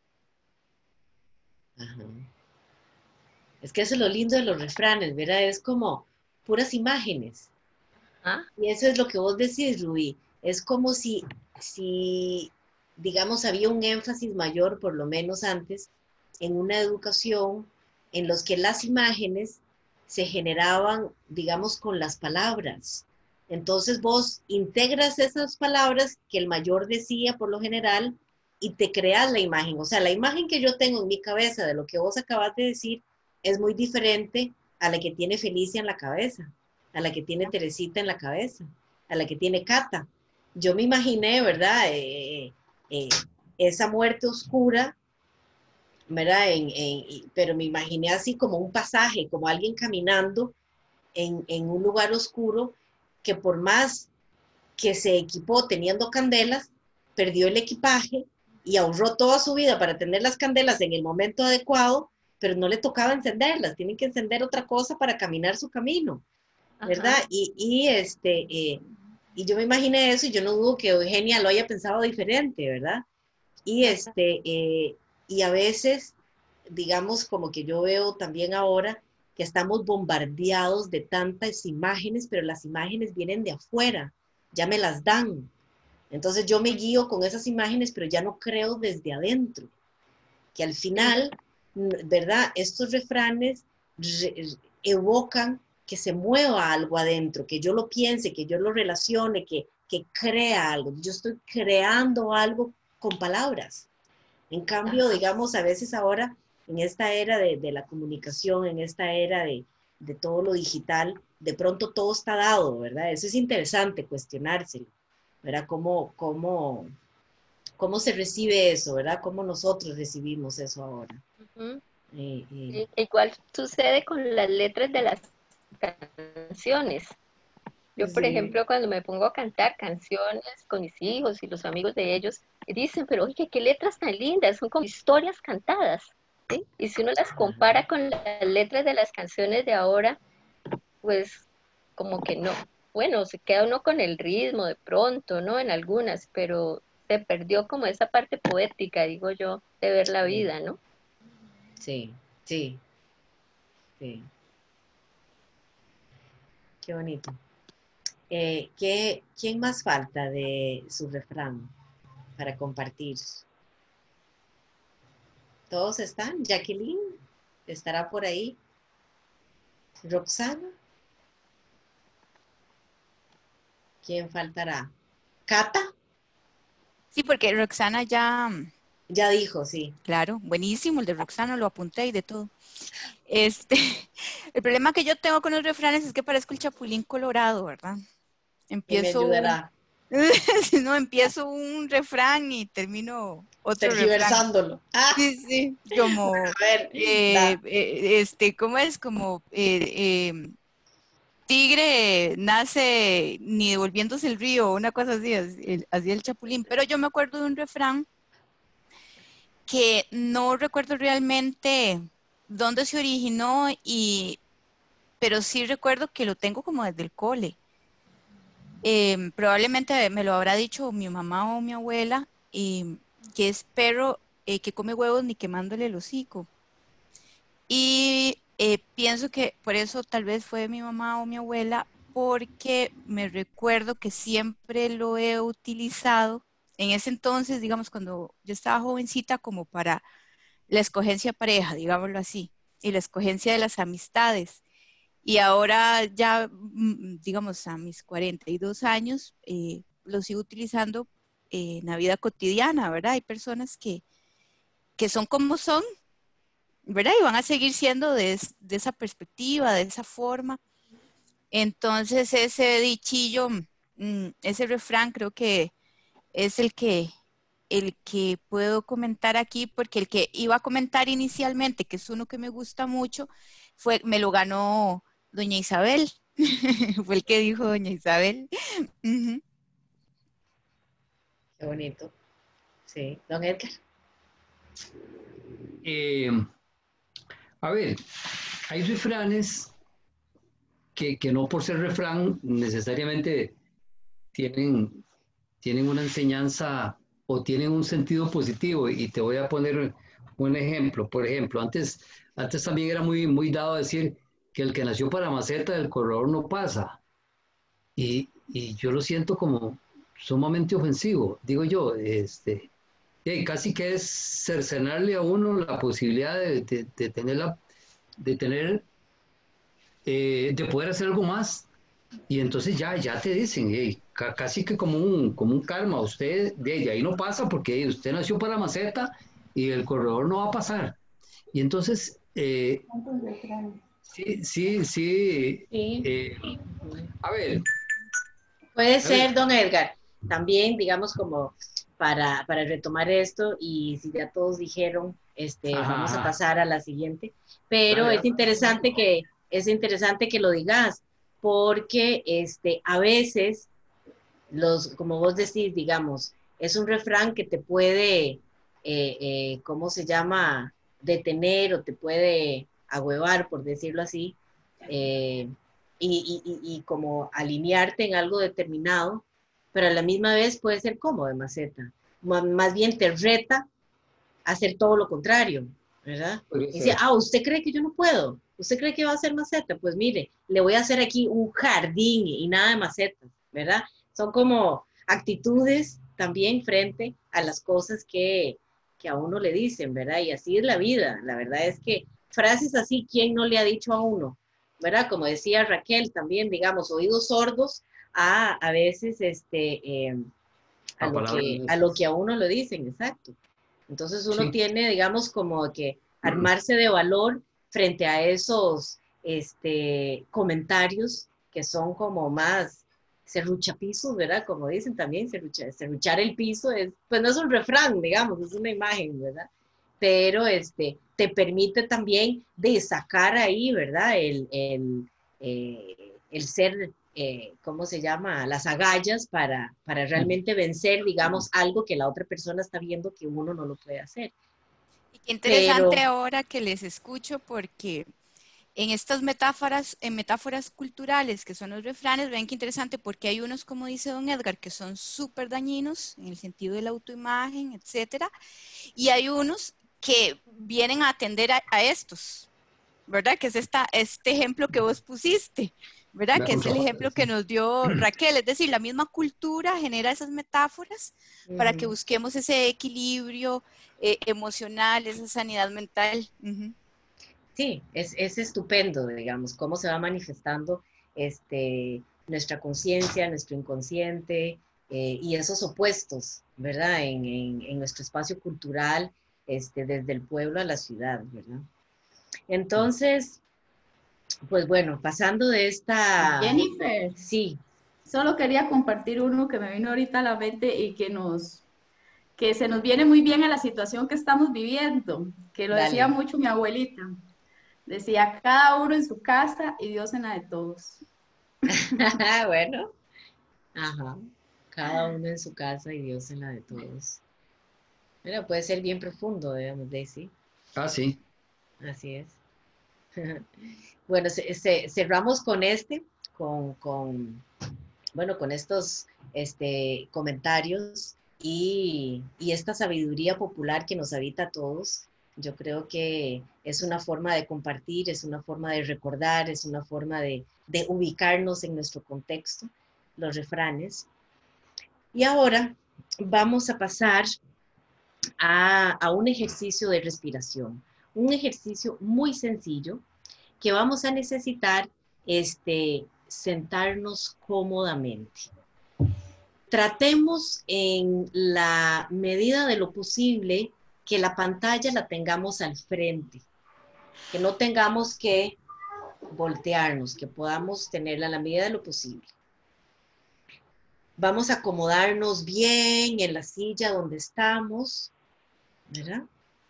Ajá. Es que eso es lo lindo de los refranes, ¿verdad? Es como puras imágenes. ¿Ah? Y eso es lo que vos decís, Rubí. Es como si, si, digamos, había un énfasis mayor, por lo menos antes, en una educación en los que las imágenes se generaban, digamos, con las palabras. Entonces vos integras esas palabras que el mayor decía por lo general y te creas la imagen. O sea, la imagen que yo tengo en mi cabeza de lo que vos acabas de decir es muy diferente a la que tiene Felicia en la cabeza, a la que tiene Teresita en la cabeza, a la que tiene Cata. Yo me imaginé, ¿verdad? Eh, eh, esa muerte oscura, ¿verdad? En, en, pero me imaginé así como un pasaje, como alguien caminando en, en un lugar oscuro que por más que se equipó teniendo candelas, perdió el equipaje y ahorró toda su vida para tener las candelas en el momento adecuado, pero no le tocaba encenderlas, tienen que encender otra cosa para caminar su camino, ¿verdad? Y, y, este, eh, y yo me imaginé eso y yo no dudo que Eugenia lo haya pensado diferente, ¿verdad? Y, este, eh, y a veces, digamos, como que yo veo también ahora que estamos bombardeados de tantas imágenes, pero las imágenes vienen de afuera, ya me las dan. Entonces yo me guío con esas imágenes, pero ya no creo desde adentro. Que al final, ¿verdad? Estos refranes re evocan que se mueva algo adentro, que yo lo piense, que yo lo relacione, que, que crea algo. Yo estoy creando algo con palabras. En cambio, digamos, a veces ahora, en esta era de, de la comunicación, en esta era de, de todo lo digital, de pronto todo está dado, ¿verdad? Eso es interesante, cuestionárselo, ¿verdad? ¿Cómo, cómo, cómo se recibe eso, ¿verdad? ¿Cómo nosotros recibimos eso ahora? Uh-huh. eh, eh. Igual sucede con las letras de las canciones. Yo, por Sí. ejemplo, cuando me pongo a cantar canciones con mis hijos y los amigos de ellos, dicen, pero oye, qué letras tan lindas, son como historias cantadas, ¿sí? Y si uno las compara con las letras de las canciones de ahora, pues como que no. Bueno, se queda uno con el ritmo de pronto, ¿no? En algunas, pero se perdió como esa parte poética, digo yo, de ver la vida, ¿no? Sí, sí, sí. Qué bonito. Eh, ¿qué, ¿Quién más falta de su refrán para compartir? ¿Todos están? Jacqueline, ¿estará por ahí? ¿Roxana? ¿Quién faltará? ¿Cata? Sí, porque Roxana ya... Ya dijo, sí. Claro, buenísimo, el de Roxana lo apunté y de todo. Este, el problema que yo tengo con los refranes es que parezco el Chapulín Colorado, ¿verdad? Empiezo, ¿Quién me ayudará? Un, no, empiezo un refrán y termino otro tergiversándolo. refrán. Ah. Sí, sí, como, bueno, a ver, eh, eh, este, ¿cómo es? Como, eh, eh, tigre nace ni devolviéndose el río, una cosa así, así, así el Chapulín. Pero yo me acuerdo de un refrán que no recuerdo realmente dónde se originó, y, pero sí recuerdo que lo tengo como desde el cole. Eh, probablemente me lo habrá dicho mi mamá o mi abuela, eh, que es perro eh, que come huevos ni quemándole el hocico. Y eh, pienso que por eso tal vez fue mi mamá o mi abuela, porque me recuerdo que siempre lo he utilizado en ese entonces, digamos, cuando yo estaba jovencita, como para la escogencia pareja, digámoslo así, y la escogencia de las amistades. Y ahora ya, digamos, a mis cuarenta y dos años, eh, lo sigo utilizando eh, en la vida cotidiana, ¿verdad? Hay personas que, que son como son, ¿verdad? Y van a seguir siendo de, de esa perspectiva, de esa forma. Entonces, ese dichillo, ese refrán, creo que es el que, el que puedo comentar aquí, porque el que iba a comentar inicialmente, que es uno que me gusta mucho, fue, me lo ganó doña Isabel. Fue el que dijo doña Isabel. Uh-huh. Qué bonito. Sí, don Edgar. Eh, a ver, hay refranes que, que no por ser refrán necesariamente tienen, tienen una enseñanza o tienen un sentido positivo, y te voy a poner un ejemplo. Por ejemplo, antes, antes también era muy, muy dado decir que el que nació para maceta del corredor no pasa, y, y yo lo siento como sumamente ofensivo, digo yo, este, y casi que es cercenarle a uno la posibilidad de, de, de tener la, de tener, eh, de poder hacer algo más. Y entonces ya, ya te dicen, hey, ca- casi que como un, como un karma, usted de, de ahí no pasa porque usted nació para maceta y el corredor no va a pasar. Y entonces, eh, sí, sí, sí, eh, a ver. Puede A ver. ser, don Edgar, también, digamos, como para, para retomar esto, y si ya todos dijeron, este, Ajá, vamos a ajá. pasar a la siguiente, pero Dale, es dale. interesante que, es interesante que lo digas, porque este, a veces, los, como vos decís, digamos, es un refrán que te puede, eh, eh, ¿cómo se llama?, detener o te puede ahuevar, por decirlo así, eh, y, y, y, y como alinearte en algo determinado, pero a la misma vez puede ser como de maceta. M- más bien te reta a hacer todo lo contrario, ¿verdad? Podría Dice, ser. ah, ¿usted cree que yo no puedo? ¿Usted cree que va a hacer maceta? Pues mire, le voy a hacer aquí un jardín y nada de macetas, ¿verdad? Son como actitudes también frente a las cosas que, que a uno le dicen, ¿verdad? Y así es la vida. La verdad es que frases así, ¿quién no le ha dicho a uno? ¿Verdad? Como decía Raquel también, digamos, oídos sordos a a veces este, eh, a, A lo palabras que, de a lo esas. que a uno lo dicen, exacto. Entonces uno Sí. tiene, digamos, como que armarse de valor frente a esos este, comentarios que son como más serruchapisos, ¿verdad? Como dicen también, serrucha, serruchar el piso, es, pues no es un refrán, digamos, es una imagen, ¿verdad? Pero este, te permite también de sacar ahí, ¿verdad? El, el, eh, el ser, eh, ¿cómo se llama? Las agallas para, para realmente vencer, digamos, algo que la otra persona está viendo que uno no lo puede hacer. Y qué Pero, interesante ahora que les escucho porque en estas metáforas, en metáforas culturales que son los refranes, ven qué interesante porque hay unos, como dice don Edgar, que son súper dañinos en el sentido de la autoimagen, etcétera, y hay unos que vienen a atender a, a estos, ¿verdad? Que es esta, este ejemplo que vos pusiste, ¿verdad? La Que es el contraparte, ejemplo que sí. nos dio Raquel, es decir, la misma cultura genera esas metáforas para que ujú, busquemos ese equilibrio eh, emocional, esa sanidad mental. Ujú. sí, es, es estupendo, digamos, cómo se va manifestando este, nuestra conciencia, nuestro inconsciente eh, y esos opuestos, ¿verdad? En, en, en nuestro espacio cultural, este, desde el pueblo a la ciudad, ¿verdad? Entonces, pues bueno, pasando de esta, Jennifer, sí, solo quería compartir uno que me vino ahorita a la mente y que nos, que se nos viene muy bien a la situación que estamos viviendo, que lo decía dale. mucho mi abuelita. Decía, cada uno en su casa y Dios en la de todos. Bueno, ajá, cada uno en su casa y Dios en la de todos. Mira, puede ser bien profundo, digamos, Daisy. Ah, sí. Así es. Bueno, se- se- cerramos con este, con, con, bueno, con estos este, comentarios y, y esta sabiduría popular que nos habita a todos. Yo creo que es una forma de compartir, es una forma de recordar, es una forma de, de ubicarnos en nuestro contexto, los refranes. Y ahora vamos a pasar a, a un ejercicio de respiración, un ejercicio muy sencillo que vamos a necesitar este, sentarnos cómodamente. Tratemos en la medida de lo posible que la pantalla la tengamos al frente, que no tengamos que voltearnos, que podamos tenerla a la medida de lo posible. Vamos a acomodarnos bien en la silla donde estamos, ¿verdad?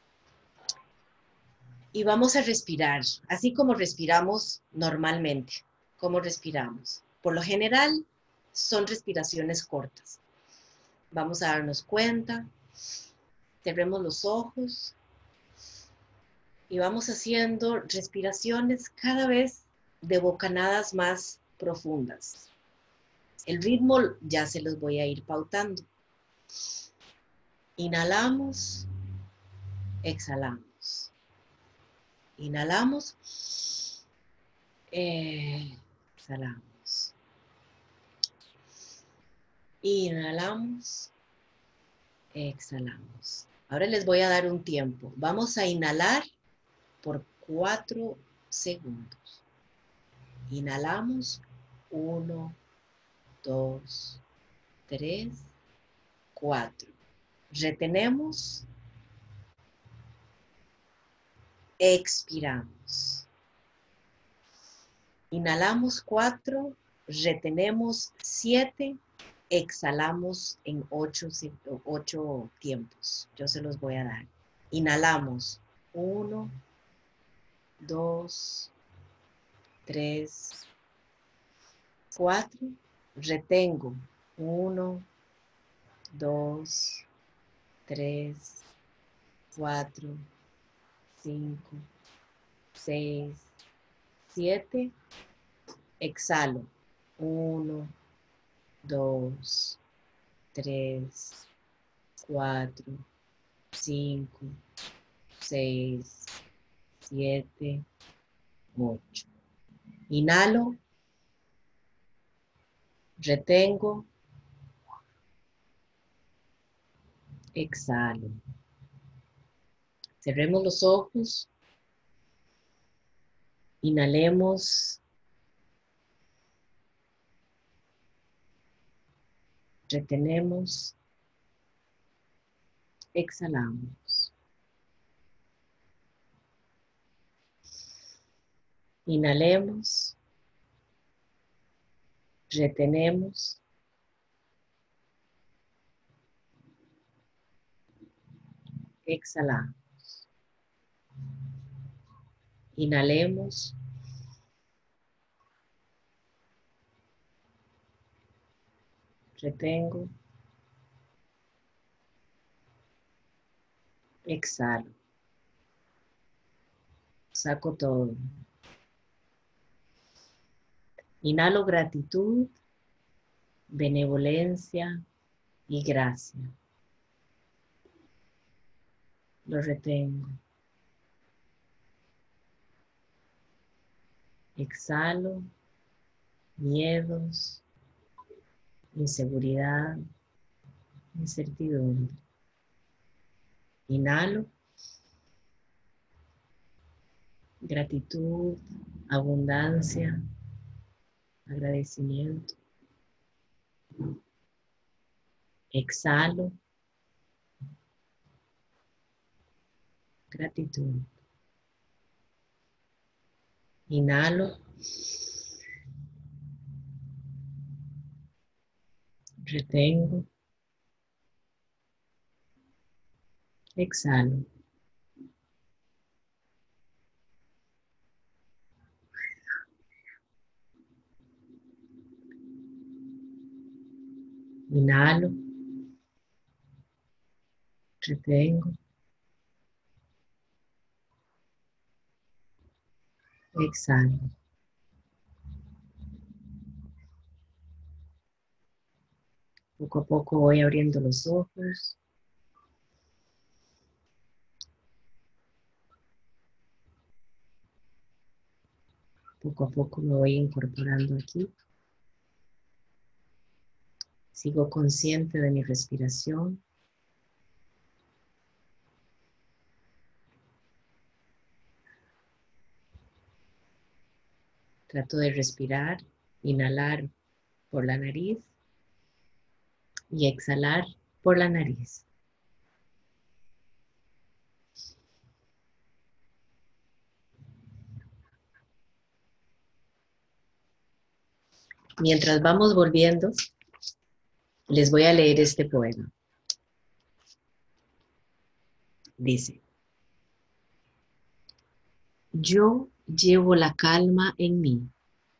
Y vamos a respirar, así como respiramos normalmente. ¿Cómo respiramos? Por lo general, son respiraciones cortas. Vamos a darnos cuenta, cerremos los ojos y vamos haciendo respiraciones cada vez de bocanadas más profundas. El ritmo ya se los voy a ir pautando. Inhalamos, exhalamos. Inhalamos, exhalamos. Inhalamos, exhalamos. Ahora les voy a dar un tiempo. Vamos a inhalar por cuatro segundos. Inhalamos. uno, dos, tres, cuatro. Retenemos. Expiramos. Inhalamos cuatro, retenemos siete, exhalamos en ocho, ocho tiempos. Yo se los voy a dar. Inhalamos uno, dos, tres, cuatro. Retengo uno, dos, tres, cuatro, cinco, seis, siete. Exhalo. uno, dos, tres, cuatro, cinco, seis, siete, ocho. Inhalo. Retengo. Exhalo. Cerremos los ojos. Inhalemos. Retenemos. Exhalamos. Inhalemos. Retenemos. Exhalamos. Inhalemos. Retengo. Exhalo. Saco todo. Inhalo gratitud, benevolencia y gracia. Lo retengo. Exhalo miedos, inseguridad, incertidumbre. Inhalo gratitud, abundancia, agradecimiento. Exhalo gratitud. Inhalo. Retengo. Exhalo. Inhalo. Retengo. Exhalo. Poco a poco voy abriendo los ojos. Poco a poco me voy incorporando aquí. Sigo consciente de mi respiración. Trato de respirar, inhalar por la nariz y exhalar por la nariz. Mientras vamos volviendo, les voy a leer este poema. Dice: yo llevo la calma en mí.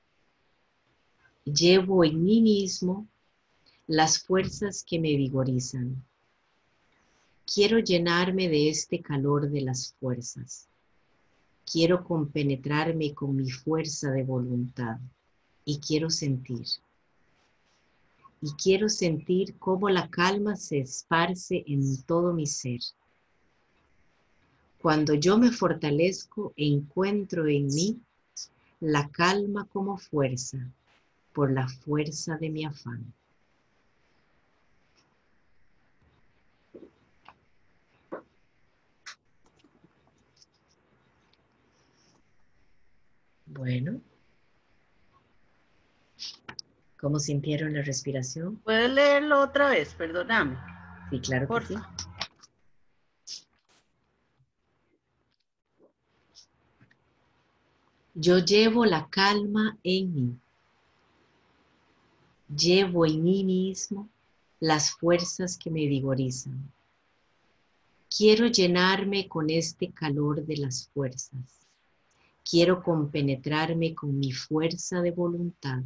Llevo en mí mismo las fuerzas que me vigorizan. Quiero llenarme de este calor de las fuerzas. Quiero compenetrarme con mi fuerza de voluntad. Y quiero sentir. Y quiero sentir cómo la calma se esparce en todo mi ser. Cuando yo me fortalezco, encuentro en mí la calma como fuerza, por la fuerza de mi afán. Bueno. ¿Cómo sintieron la respiración? ¿Puedes leerlo otra vez? Perdóname. Sí, claro que sí. Yo llevo la calma en mí. Llevo en mí mismo las fuerzas que me vigorizan. Quiero llenarme con este calor de las fuerzas. Quiero compenetrarme con mi fuerza de voluntad.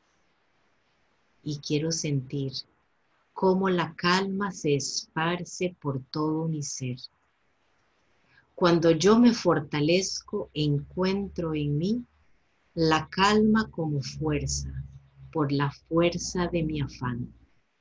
Y quiero sentir cómo la calma se esparce por todo mi ser. Cuando yo me fortalezco, encuentro en mí la calma como fuerza, por la fuerza de mi afán.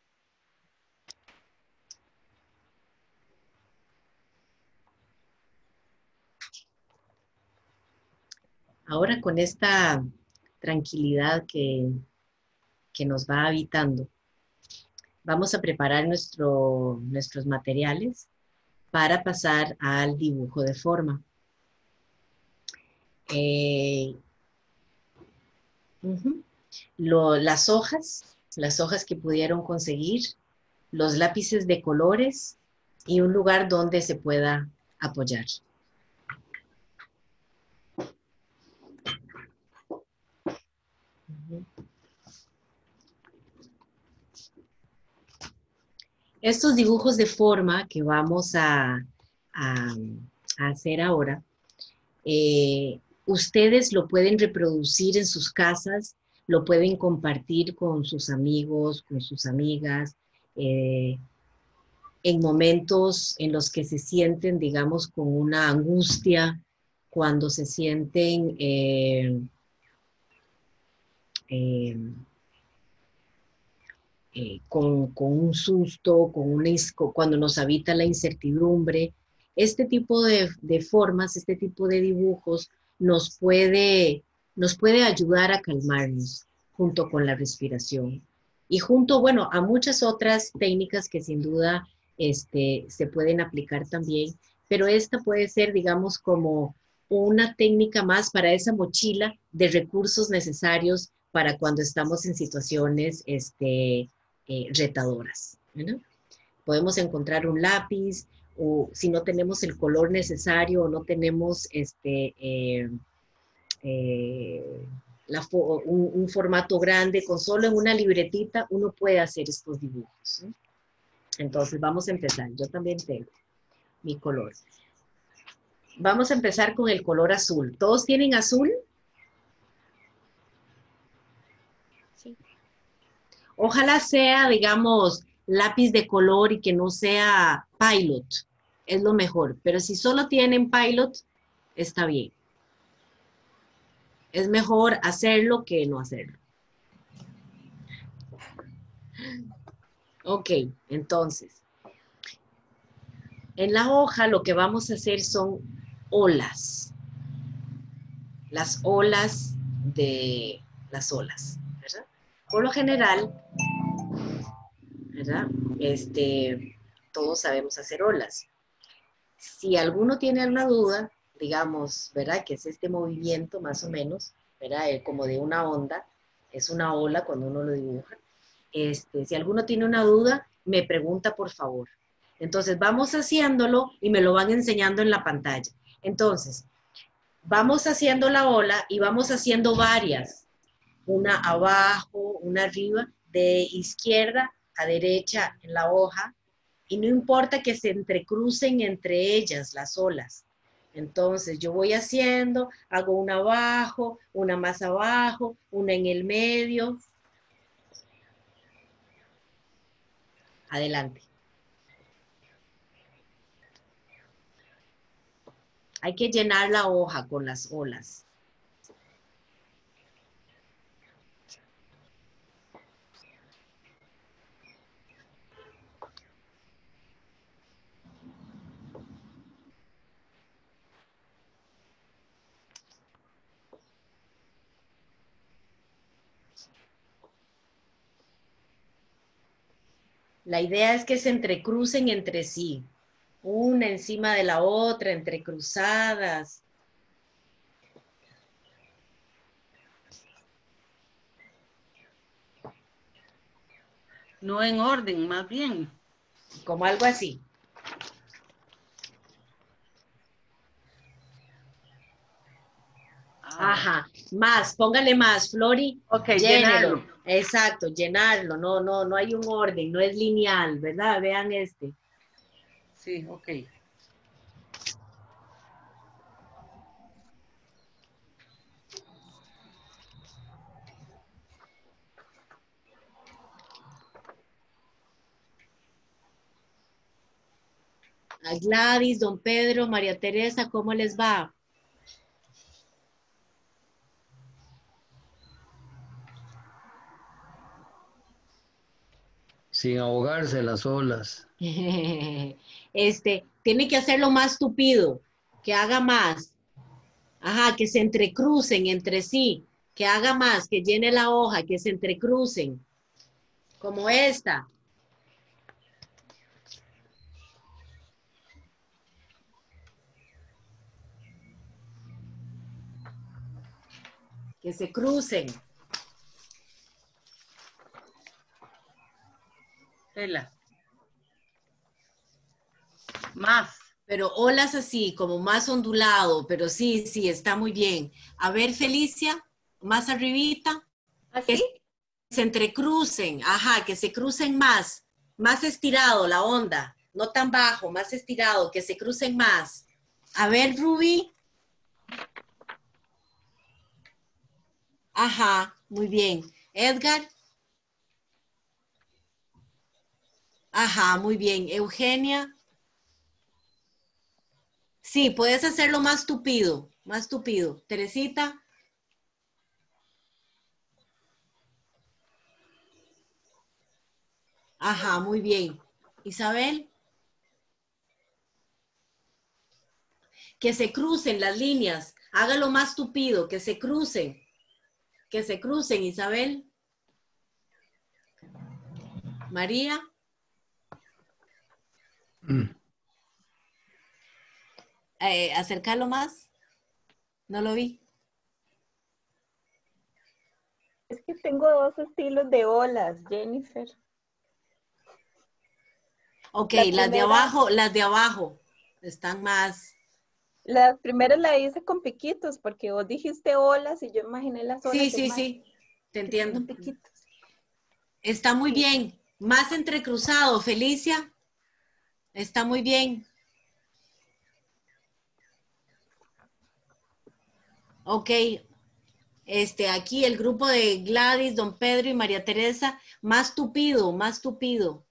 Ahora con esta tranquilidad que, que nos va habitando, vamos a preparar nuestro, nuestros materiales para pasar al dibujo de forma. Eh, uh-huh. Lo, las hojas, las hojas que pudieron conseguir, los lápices de colores y un lugar donde se pueda apoyar. Uh-huh. Estos dibujos de forma que vamos a, a, a hacer ahora, eh, ustedes lo pueden reproducir en sus casas, lo pueden compartir con sus amigos, con sus amigas, eh, en momentos en los que se sienten, digamos, con una angustia, cuando se sienten eh, eh, eh, con, con un susto, con una, cuando nos habita la incertidumbre. Este tipo de, de formas, este tipo de dibujos nos puede, nos puede ayudar a calmarnos junto con la respiración. Y junto, bueno, a muchas otras técnicas que sin duda este, se pueden aplicar también, pero esta puede ser, digamos, como una técnica más para esa mochila de recursos necesarios para cuando estamos en situaciones este, eh, retadoras, ¿no? Podemos encontrar un lápiz, o si no tenemos el color necesario o no tenemos este, eh, eh, la, un, un formato grande, con solo en una libretita uno puede hacer estos dibujos, ¿no? Entonces vamos a empezar. Yo también tengo mi color. Vamos a empezar con el color azul. ¿Todos tienen azul? Sí. Ojalá sea, digamos, lápiz de color y que no sea Pilot. Es lo mejor. Pero si solo tienen Pilot, está bien. Es mejor hacerlo que no hacerlo. Ok, entonces, en la hoja lo que vamos a hacer son olas. Las olas de las olas, ¿verdad? Por lo general, ¿verdad? Este, todos sabemos hacer olas. Si alguno tiene alguna duda, digamos, ¿verdad? Que es este movimiento más o menos, ¿verdad? Eh, como de una onda, es una ola cuando uno lo dibuja. Este, si alguno tiene una duda, me pregunta por favor. Entonces vamos haciéndolo y me lo van enseñando en la pantalla. Entonces, vamos haciendo la ola y vamos haciendo varias. Una abajo, una arriba, de izquierda a derecha en la hoja. Y no importa que se entrecrucen entre ellas las olas. Entonces yo voy haciendo, hago una abajo, una más abajo, una en el medio. Adelante. Hay que llenar la hoja con las olas. La idea es que se entrecrucen entre sí, una encima de la otra, entrecruzadas. No en orden, más bien. Como algo así. Ajá, más, póngale más, Flori. Ok, llénelo. llenarlo. Exacto, llenarlo. No, no, no hay un orden, no es lineal, ¿verdad? Vean este. Sí, ok. A Gladys, don Pedro, María Teresa, ¿cómo les va? Sin ahogarse las olas. Este, tiene que hacerlo más tupido, que haga más. Ajá, que se entrecrucen entre sí, que haga más, que llene la hoja, que se entrecrucen. Como esta. Que se crucen. Tela. Más. Pero olas así, como más ondulado, pero sí, sí, está muy bien. A ver, Felicia, más arribita. ¿Así? Que se entrecrucen, ajá, que se crucen más, más estirado la onda, no tan bajo, más estirado, que se crucen más. A ver, Ruby. Ajá, muy bien. Edgar. Ajá, muy bien. Eugenia. Sí, puedes hacerlo más tupido, más tupido. Teresita. Ajá, muy bien. Isabel. Que se crucen las líneas. Hágalo más tupido, que se crucen. Que se crucen, Isabel. María. Mm. Eh, acercarlo más. No lo vi. Es que tengo dos estilos de olas, Jennifer. Ok, La las de primera- abajo, las de abajo están más. La primera la hice con piquitos, porque vos dijiste olas y yo imaginé las olas. Sí, de sí, mar, sí, te que entiendo. tienen piquitos. Está muy bien. Más entrecruzado, Felicia. Está muy bien. Ok. Este, aquí el grupo de Gladys, don Pedro y María Teresa, más tupido, más tupido.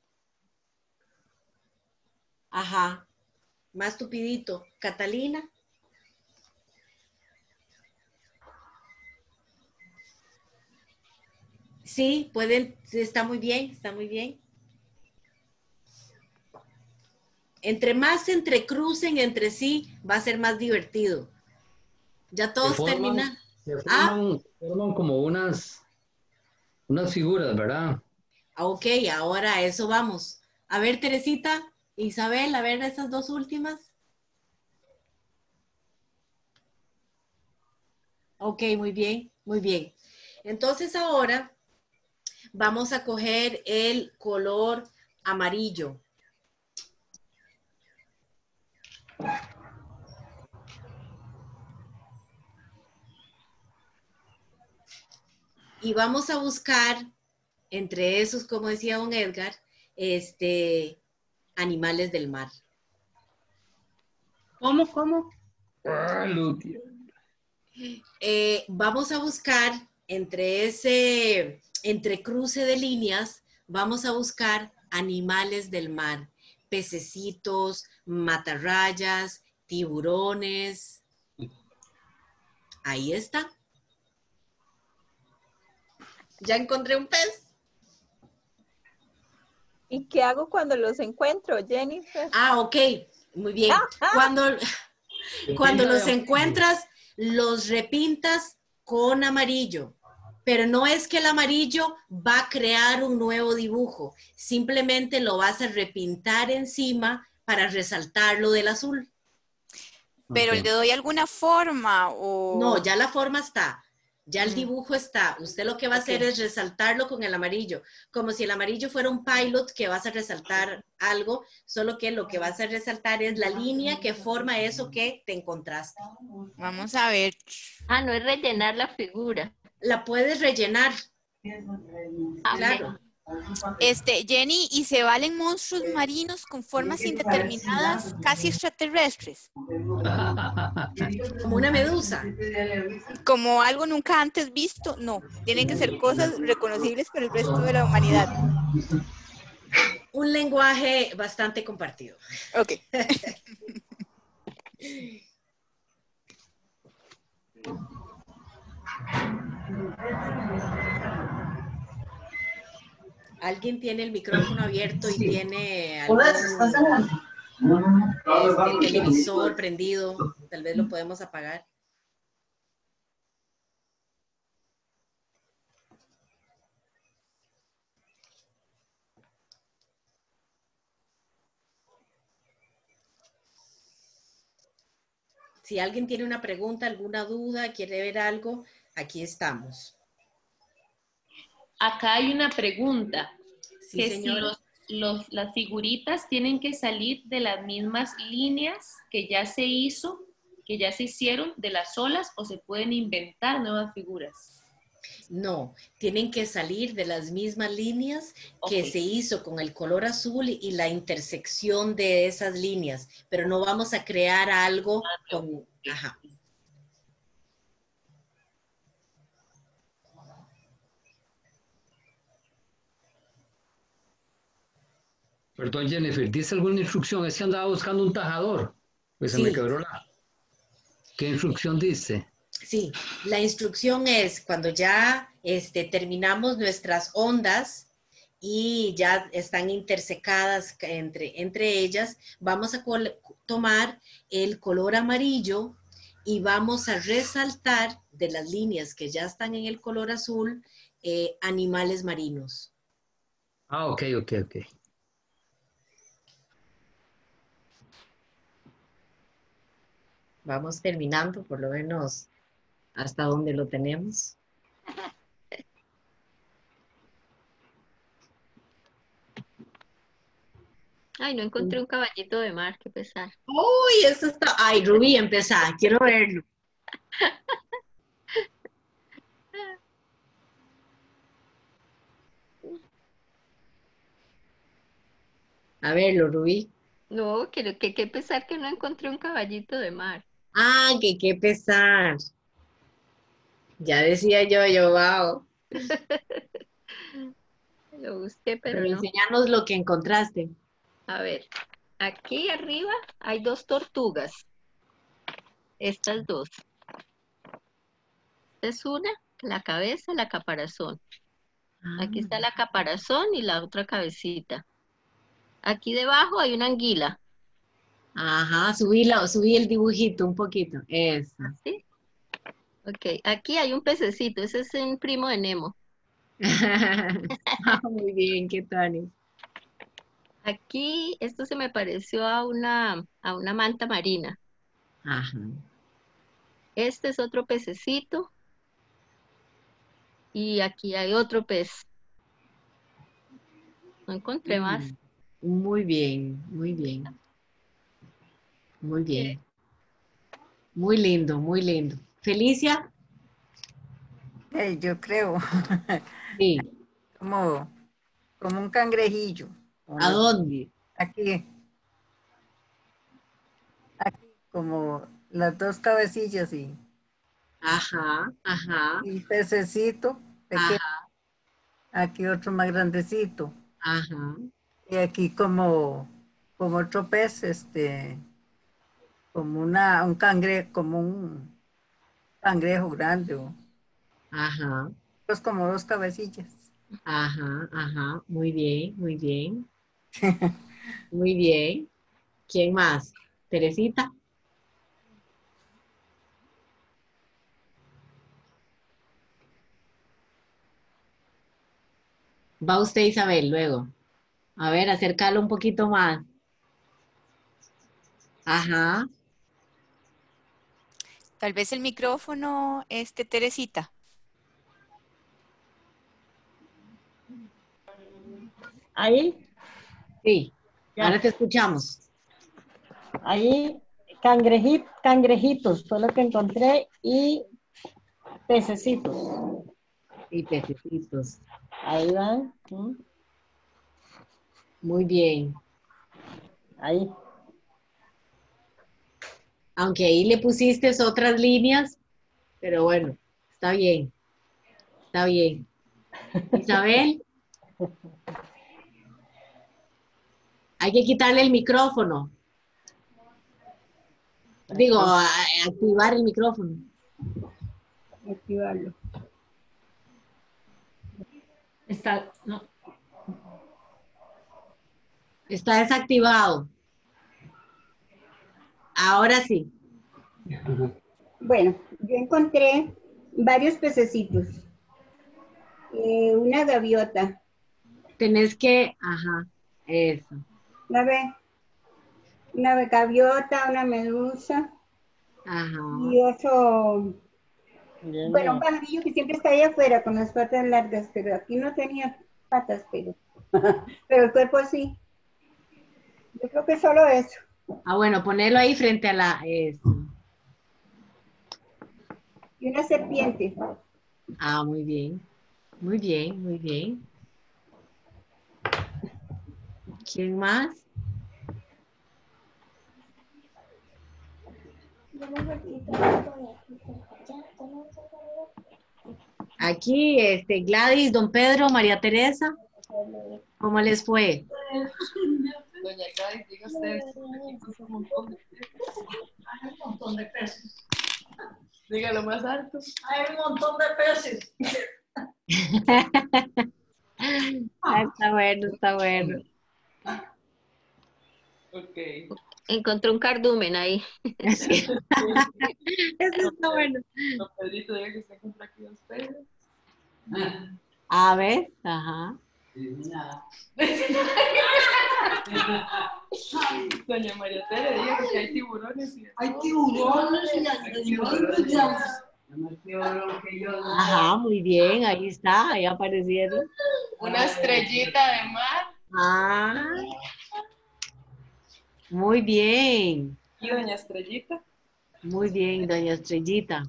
Ajá. Más tupidito. Catalina. Sí, pueden, sí, está muy bien, está muy bien. Entre más se entrecrucen entre sí, va a ser más divertido. Ya Se todos forman, terminan. se Ah, forman, forman como unas, unas figuras, ¿verdad? ok, ahora a eso vamos. A ver, Teresita, Isabel, a ver esas dos últimas. Ok, muy bien, muy bien. Entonces ahora vamos a coger el color amarillo. Y vamos a buscar, entre esos, como decía don Edgar, este, animales del mar. ¿Cómo, cómo? Ah, Lutia. Eh, vamos a buscar entre ese entrecruce de líneas, vamos a buscar animales del mar, pececitos, matarrayas, tiburones. Ahí está. Ya encontré un pez. ¿Y qué hago cuando los encuentro, Jennifer? Ah, ok, muy bien. Cuando, cuando los encuentras, los repintas con amarillo. Pero no es que el amarillo va a crear un nuevo dibujo, simplemente lo vas a repintar encima para resaltar lo del azul. Pero Ok. le doy alguna forma o... No, ya la forma está. Ya el dibujo está. Usted lo que va a hacer es resaltarlo con el amarillo, como si el amarillo fuera un pilot que vas a resaltar algo, solo que lo que vas a resaltar es la línea que forma eso que te encontraste. Vamos a ver. Ah, no es rellenar la figura. La puedes rellenar. Ah, claro. ok. Este, Jenny, ¿y se valen monstruos marinos con formas indeterminadas, casi extraterrestres? Como una medusa. Como algo nunca antes visto, no. Tienen que ser cosas reconocibles por el resto de la humanidad. Un lenguaje bastante compartido. Ok. Alguien tiene el micrófono abierto y Sí. tiene Hola, algún, ¿estás hablando? No, no, no. este, el televisor prendido. Tal vez lo podemos apagar. Si alguien tiene una pregunta, alguna duda, quiere ver algo, aquí estamos. Acá hay una pregunta. Sí, que señora. si los, los, las figuritas tienen que salir de las mismas líneas que ya se hizo, que ya se hicieron de las olas, o se pueden inventar nuevas figuras. No, tienen que salir de las mismas líneas que Ok. se hizo con el color azul y la intersección de esas líneas, pero no vamos a crear algo con... Ajá. Perdón, Jennifer, ¿dice alguna instrucción? Es que andaba buscando un tajador. Pues se me Sí. quebró la... ¿Qué instrucción dice? Sí, la instrucción es cuando ya este, terminamos nuestras ondas y ya están intersecadas entre, entre ellas, vamos a tomar el color amarillo y vamos a resaltar de las líneas que ya están en el color azul, eh, animales marinos. Ah, ok, ok, ok. Vamos terminando, por lo menos hasta donde lo tenemos. Ay, no encontré un caballito de mar, qué pesar. Uy, eso está... Ay, Rubí, empezá, quiero verlo. A verlo, Rubí. No, que, que, que pesar que no encontré un caballito de mar. Ah, que qué pesar. Ya decía yo, yo, wow. Lo busqué, pero, Pero no. enséñanos lo que encontraste. A ver, aquí arriba hay dos tortugas. Estas dos. Esta es una, la cabeza, la caparazón. Aquí está la caparazón y la otra cabecita. Aquí debajo hay una anguila. Ajá, subí, la, subí el dibujito un poquito. Eso. ¿Sí? Ok, aquí hay un pececito. Ese es un primo de Nemo. Ah, muy bien, ¿qué tal? Aquí, esto se me pareció a una, a una manta marina. Ajá. Este es otro pececito. Y aquí hay otro pez. No encontré más. Muy bien, muy bien. Muy bien. Muy lindo, muy lindo. Felicia. Eh, yo creo. Sí. Como, como un cangrejillo. ¿A dónde? Aquí. Aquí, como las dos cabecillas y, Ajá, ajá. y pececito pequeño. Ajá. Aquí otro más grandecito. Ajá. Y aquí como, como otro pez, este, como una, un cangrejo, como un cangrejo grande. O, Ajá. pues como dos cabecillas. Ajá, ajá. Muy bien, muy bien. Muy bien. ¿Quién más? Teresita. Va usted, Isabel, luego. A ver, acércalo un poquito más. Ajá. Tal vez el micrófono, este, Teresita. ¿Ahí? Sí, Ya. ahora te escuchamos. Ahí, cangrejit, cangrejitos, fue lo que encontré, y pececitos. Y pececitos. Ahí van. ¿Mm? Muy bien. Ahí. Aunque ahí le pusiste otras líneas, pero bueno, está bien. Está bien. Isabel. Hay que quitarle el micrófono. Digo, a- a activar el micrófono. Activarlo. Está, no. Está desactivado. Ahora sí. Bueno, yo encontré varios pececitos. Eh, una gaviota. Tenés que, ajá, eso. ¿La ve? Una gaviota, una medusa Ajá. y otro, Bien, bueno, un bien. pajarillo que siempre está ahí afuera con las patas largas, pero aquí no tenía patas, pero, pero el cuerpo sí. Yo creo que solo eso. Ah, bueno, ponerlo ahí frente a la, eso. Y una serpiente. Ah, muy bien. Muy bien, muy bien. ¿Quién más? Aquí, este, Gladys, don Pedro, María Teresa. ¿Cómo les fue? Doña Gladys, diga usted, aquí puso un montón de peces. Hay un montón de peces. Dígalo más alto. Hay un montón de peces. Ah, está bueno, está bueno. Ok. Encontré un cardumen ahí. Sí. Eso está bueno. Don Pedrito, diga que usted encontró aquí dos peces. A ver, ajá. Doña María Tere, diga que hay tiburones. Y Hay tiburones y animales grandes. Ajá, muy bien, ahí está, ahí aparecieron. una estrellita de mar. Ah, muy bien. Y doña Estrellita. Muy bien, doña Estrellita.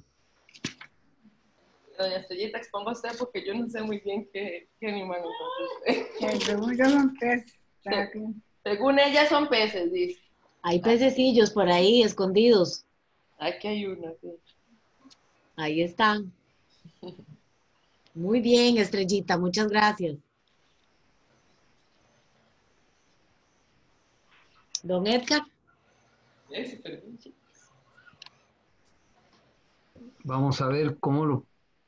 Doña Estrellita, exponga usted porque yo no sé muy bien qué, qué animal encontró usted. Según yo son peces. Según ella son peces, dice. Hay pececillos por ahí escondidos. Aquí hay uno. Sí. Ahí están. Muy bien, Estrellita, muchas gracias. Don Edgar. Sí, súper bien, chicos. Vamos a ver cómo lo...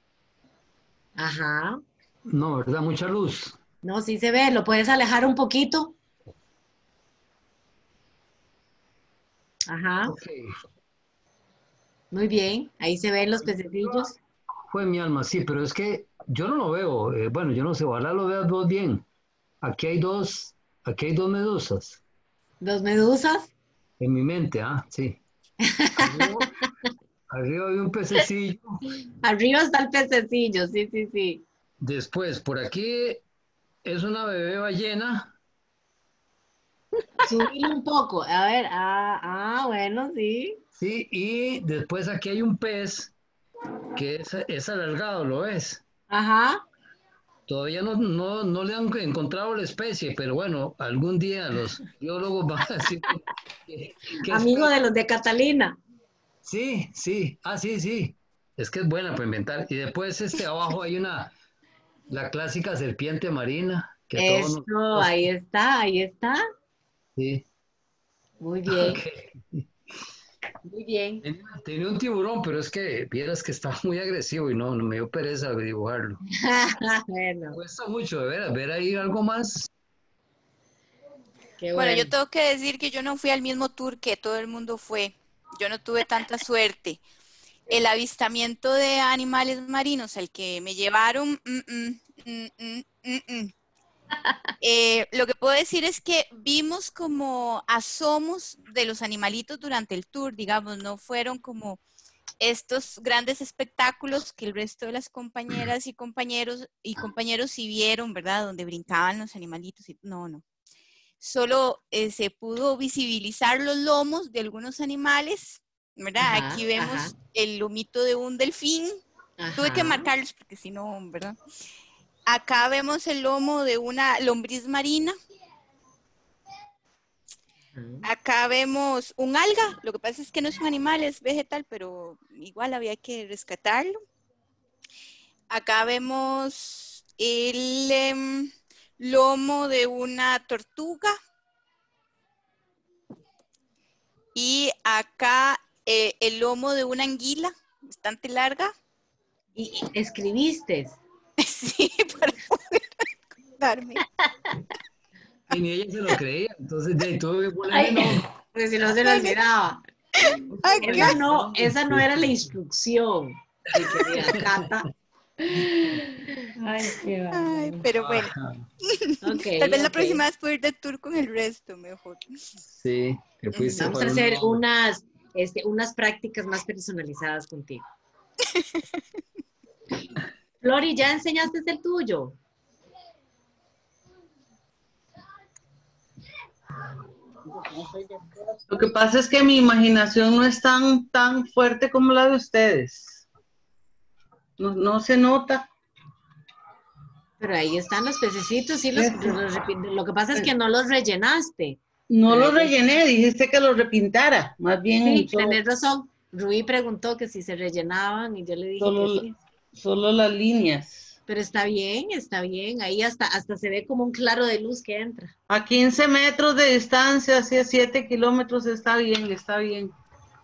Ajá. No, ¿verdad? Mucha luz. No, sí se ve. ¿Lo puedes alejar un poquito? Ajá. Ok. Muy bien. Ahí se ven los pececillos. Fue mi alma, sí, pero es que yo no lo veo. Eh, bueno, yo no sé, ojalá lo veas vos bien. Aquí hay dos, aquí hay dos medusas. ¿Dos medusas? En mi mente, ah, sí. Arriba, arriba hay un pececillo. Arriba está el pececillo, sí, sí, sí. Después, por aquí es una bebé ballena. Subirle un poco. A ver, ah, ah, bueno, sí. Sí, y después aquí hay un pez que es, es alargado, ¿lo ves? Ajá. Todavía no, no, no le han encontrado la especie, pero bueno, algún día los biólogos van a decir que, que Amigo especie. de los de Catalina. Sí, sí, ah, sí, sí. Es que es buena para inventar. Y después este abajo hay una, la clásica serpiente marina, que a todos Eso, nos... ahí está, ahí está. Sí. Muy bien. Okay. Muy bien. Tenía, tenía un tiburón, pero es que vieras que está muy agresivo y no, no me dio pereza dibujarlo. Bueno. Cuesta mucho, de veras, ver ahí algo más. Qué Bueno, bueno. yo tengo que decir que yo no fui al mismo tour que todo el mundo fue. Yo no tuve tanta suerte. El avistamiento de animales marinos al que me llevaron, mm, mm, mm, mm, mm, mm. Eh, lo que puedo decir es que vimos como asomos de los animalitos durante el tour, digamos, no fueron como estos grandes espectáculos que el resto de las compañeras y compañeros y compañeros sí vieron, ¿verdad? Donde brincaban los animalitos. Y, no, no. Solo eh, se pudo visibilizar los lomos de algunos animales, ¿verdad? Ajá, Aquí vemos ajá. el lomito de un delfín. Ajá. Tuve que marcarlos porque si no, ¿verdad? Acá vemos el lomo de una lombriz marina. Acá vemos un alga, lo que pasa es que no es un animal, es vegetal, pero igual había que rescatarlo. Acá vemos el eh, lomo de una tortuga. Y acá eh, el lomo de una anguila, bastante larga. ¿Y escribiste? Sí, para poder recordarme. Y ni ella se lo creía, entonces de tuve que ponerle nombre. Pues si no se lo olvidaba. Esa no, esa no era la instrucción, mi querida Cata. Ay, qué Ay, pero bueno. Okay, Tal vez la ok. próxima vez puedo ir de tour con el resto, mejor. Sí, te fuiste Vamos por a un hacer lado. unas, este, unas prácticas más personalizadas contigo. Flori, ¿ya enseñaste el tuyo? Lo que pasa es que mi imaginación no es tan, tan fuerte como la de ustedes. No, no se nota. Pero ahí están los pececitos, sí, los, Eso. los repi- lo que pasa es que no los rellenaste. No Pero lo ahí- rellené, dijiste que lo repintara. Más bien, Sí, solo, tenés razón. Rubí preguntó que si se rellenaban y yo le dije solo, que la- sí. solo las líneas. Pero está bien, está bien. Ahí hasta, hasta se ve como un claro de luz que entra. A quince metros de distancia, hacia siete kilómetros, está bien, está bien.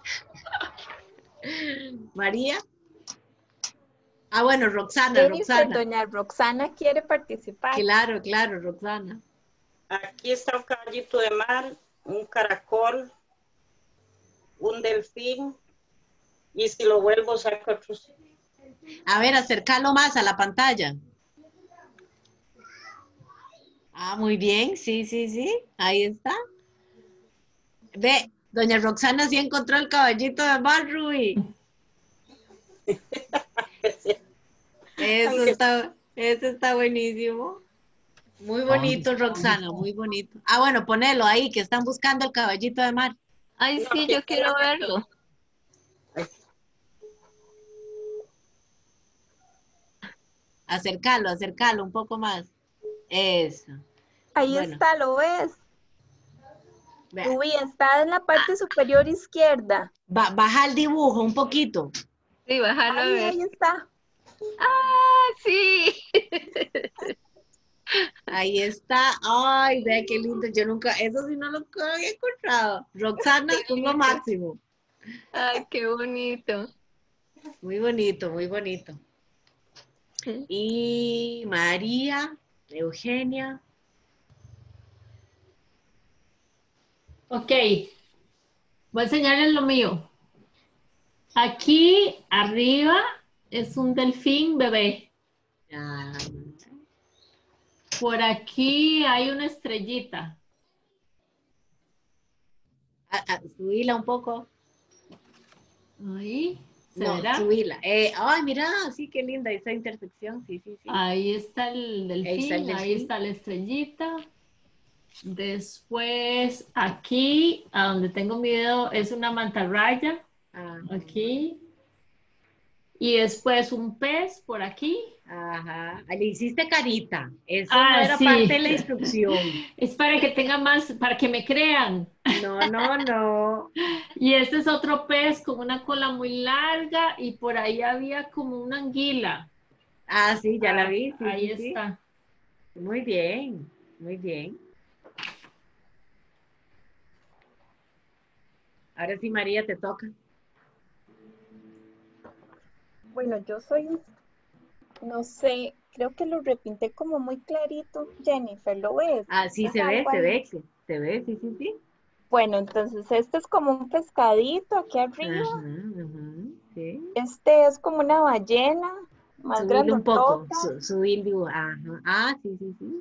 María. Ah, bueno, Roxana, Jennifer, Roxana. doña Roxana quiere participar. Claro, claro, Roxana. Aquí está un caballito de mar, un caracol, un delfín, y si lo vuelvo saco otros. A ver, acércalo más a la pantalla. Ah, muy bien, sí, sí, sí. Ahí está. Ve, doña Roxana sí encontró el caballito de mar, Rubí. Eso está, eso está buenísimo. Muy bonito, Roxana, muy bonito. Ah, bueno, ponelo ahí, que están buscando el caballito de mar. Ay, sí, yo quiero verlo. Acércalo, acércalo un poco más. Eso. Ahí Bueno. está, ¿lo ves? Vea. Rubí, está en la parte superior izquierda. Ba- baja el dibujo un poquito. Sí, bájalo a Ahí, ver. ahí está. ¡Ah, sí! Ahí está. Ay, vea qué lindo. Yo nunca, eso sí no lo había encontrado. Roxana, tú lo máximo. Ay, qué bonito. Muy bonito, muy bonito. Y María, Eugenia. Ok, voy a enseñarles lo mío. Aquí arriba es un delfín bebé. Ah, Por aquí hay una estrellita. ah, ah, subíla un poco. Ahí, ¿se No, verá? subíla. Eh, ay, mira, sí, qué linda esa intersección. Sí, sí, sí. Ahí está el delfín, Ahí está el ahí delfín. está la estrellita. Después aquí, a donde tengo mi dedo, es una mantarraya. Ah, Aquí. Y después un pez por aquí. ajá. Ah, le hiciste carita. Eso Ah, no era sí. parte de la instrucción. Es para que tenga más, para que me crean. No, no, no. Y este es otro pez con una cola muy larga y por ahí había como una anguila. Ah, sí, ya la vi. Sí, Ahí sí, sí. está. Muy bien, muy bien. Ahora sí, María, te toca. Bueno, yo soy, no sé, creo que lo repinté como muy clarito. Jennifer, ¿lo ves? Ah, sí, ¿Ves se ve, algo se ahí? ve, que- se ve, sí, sí, sí. Bueno, entonces este es como un pescadito aquí arriba. Ajá, ajá, sí. Este es como una ballena más Subirle un poco, grandotota. su, subir, digo, ajá. Ah, sí, sí, sí.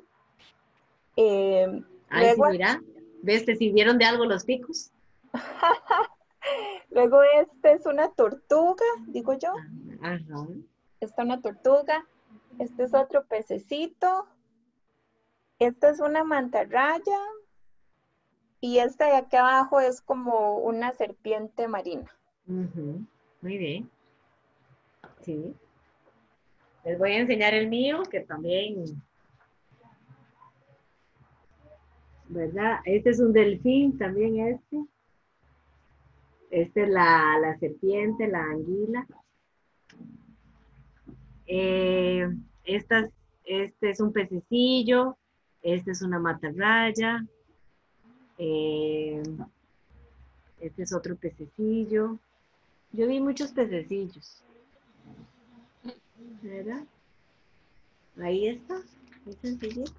Eh, Ay, sí, luego, mira. ¿Ves? ¿Te sirvieron de algo los picos? Luego este es una tortuga, digo yo. Ajá. Esta es una tortuga. Este es otro pececito. Esta es una mantarraya. Y esta de aquí abajo es como una serpiente marina. Ujú, muy bien. Sí. Les voy a enseñar el mío, que también, ¿verdad? Este es un delfín, también este. Esta es la, la serpiente, la anguila. Eh, esta, este es un pececillo. Este es una matarraya. Eh, este es otro pececillo. Yo vi muchos pececillos. ¿Verdad? Ahí está. Muy sencillito.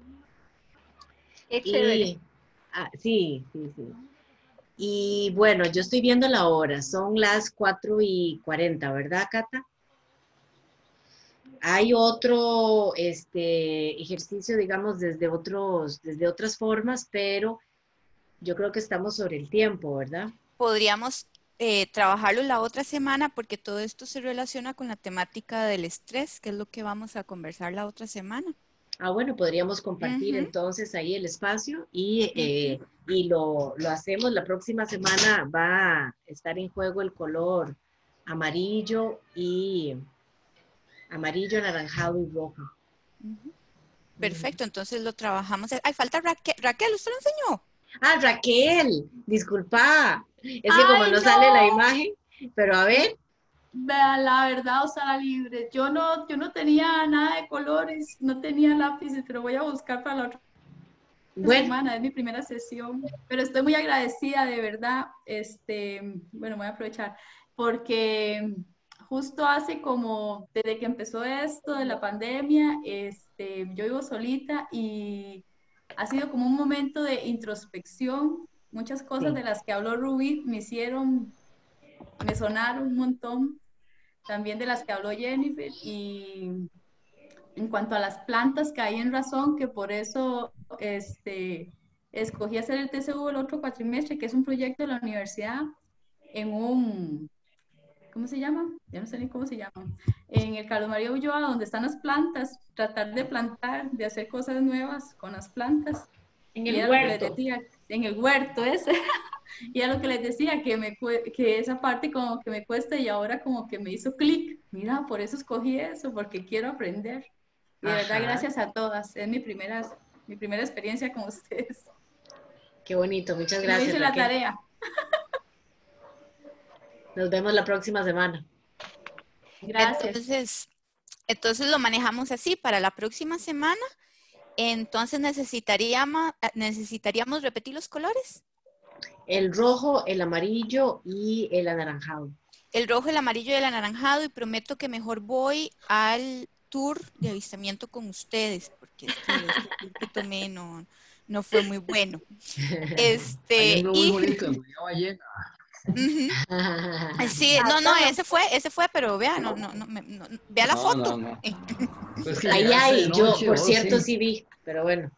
Qué chévere. Y, ah, sí, sí, sí. Y bueno, yo estoy viendo la hora. Son las cuatro y cuarenta, ¿verdad, Cata? Hay otro este, ejercicio, digamos, desde, otros, desde otras formas, pero yo creo que estamos sobre el tiempo, ¿verdad? Podríamos eh, trabajarlo la otra semana porque todo esto se relaciona con la temática del estrés, que es lo que vamos a conversar la otra semana. Ah, bueno, podríamos compartir Ujú. entonces ahí el espacio y, eh, y lo, lo hacemos. La próxima semana va a estar en juego el color amarillo y amarillo, anaranjado y rojo. Ujú. Perfecto, entonces lo trabajamos. Ay, falta Raquel. Raquel, ¿usted lo enseñó? Ah, Raquel, disculpa. Es que como Ay, no no. sale la imagen, pero a ver. Vea, la verdad, Osara Libre. Yo no, yo no tenía nada de colores, no tenía lápices, pero voy a buscar para la otra Bueno. semana. Es mi primera sesión. Pero estoy muy agradecida, de verdad. Este, bueno, voy a aprovechar porque justo hace como, desde que empezó esto de la pandemia, este, yo vivo solita y ha sido como un momento de introspección. Muchas cosas Sí. de las que habló Rubí me hicieron, me sonaron un montón, también de las que habló Jennifer. Y en cuanto a las plantas, caí en razón que por eso este, escogí hacer el T C U el otro cuatrimestre, que es un proyecto de la universidad en un, ¿cómo se llama? Ya no sé ni cómo se llama. En el Carlos María Ulloa, donde están las plantas, tratar de plantar, de hacer cosas nuevas con las plantas. En Y el era lo que les huerto. decía, en el huerto ese. Y era lo que les decía, que, me, que esa parte como que me cuesta y ahora como que me hizo clic. Mira, por eso escogí eso, porque quiero aprender. Y de verdad, Ajá. gracias a todas. Es mi primera, mi primera experiencia con ustedes. Qué bonito, muchas No gracias, hice la Raquel. tarea. Nos vemos la próxima semana. Gracias. Entonces, entonces lo manejamos así para la próxima semana. Entonces necesitaríamos, necesitaríamos repetir los colores. El rojo, el amarillo y el anaranjado. El rojo, el amarillo y el anaranjado, y prometo que mejor voy al tour de avistamiento con ustedes, porque es que este tour que tomé no, no fue muy bueno. Este, Hay uno muy y, bonito en Guayaba Ballena. uh-huh. Sí, no, no, ese fue, ese fue, pero vea, no, no, no, no, no vea la No, foto. no, no. Pues que Ahí llegaste de hay, yo noche, por oh, cierto sí. sí vi, pero bueno.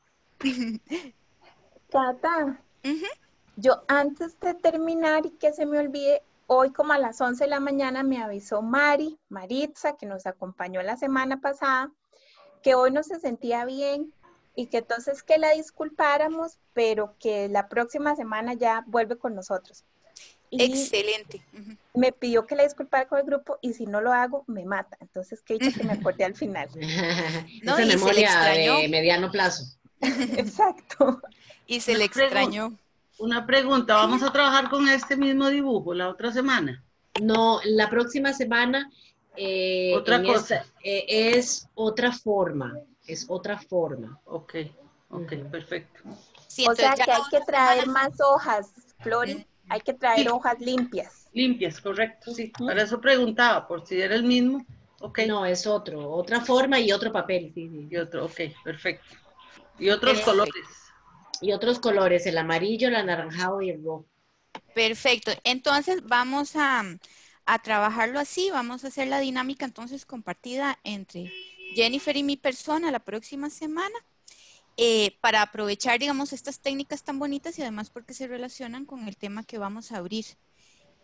Cata, Uh-huh. yo antes de terminar y que se me olvide, hoy como a las once de la mañana me avisó Mari, Maritza, que nos acompañó la semana pasada, que hoy no se sentía bien y que entonces que la disculpáramos, pero que la próxima semana ya vuelve con nosotros. Y excelente. Uh-huh. Me pidió que la disculpara con el grupo y si no lo hago, me mata. Entonces, qué dicha que me acordé al final. No, Esa y se le memoria extrañó. de mediano plazo. Exacto. Y se Una le extrañó. Una pregunta, ¿vamos a trabajar con este mismo dibujo la otra semana? No, la próxima semana eh, Otra en cosa. esta, eh, es otra forma, es otra forma. Ok, ok, uh-huh. Perfecto. Sí, o sea ya que hay que traer semana... más hojas, Flori, mm. hay que traer sí. hojas limpias. Limpias, correcto, sí. Uh-huh. Para eso preguntaba, por si era el mismo. Okay. No, es otro, otra forma y otro papel. Sí, sí. Y otro, ok, perfecto. Y otros perfecto. colores. Y otros colores, el amarillo, el anaranjado y el rojo. Perfecto. Entonces vamos a, a trabajarlo así. Vamos a hacer la dinámica entonces compartida entre Jennifer y mi persona la próxima semana. Eh, para aprovechar, digamos, estas técnicas tan bonitas y además porque se relacionan con el tema que vamos a abrir.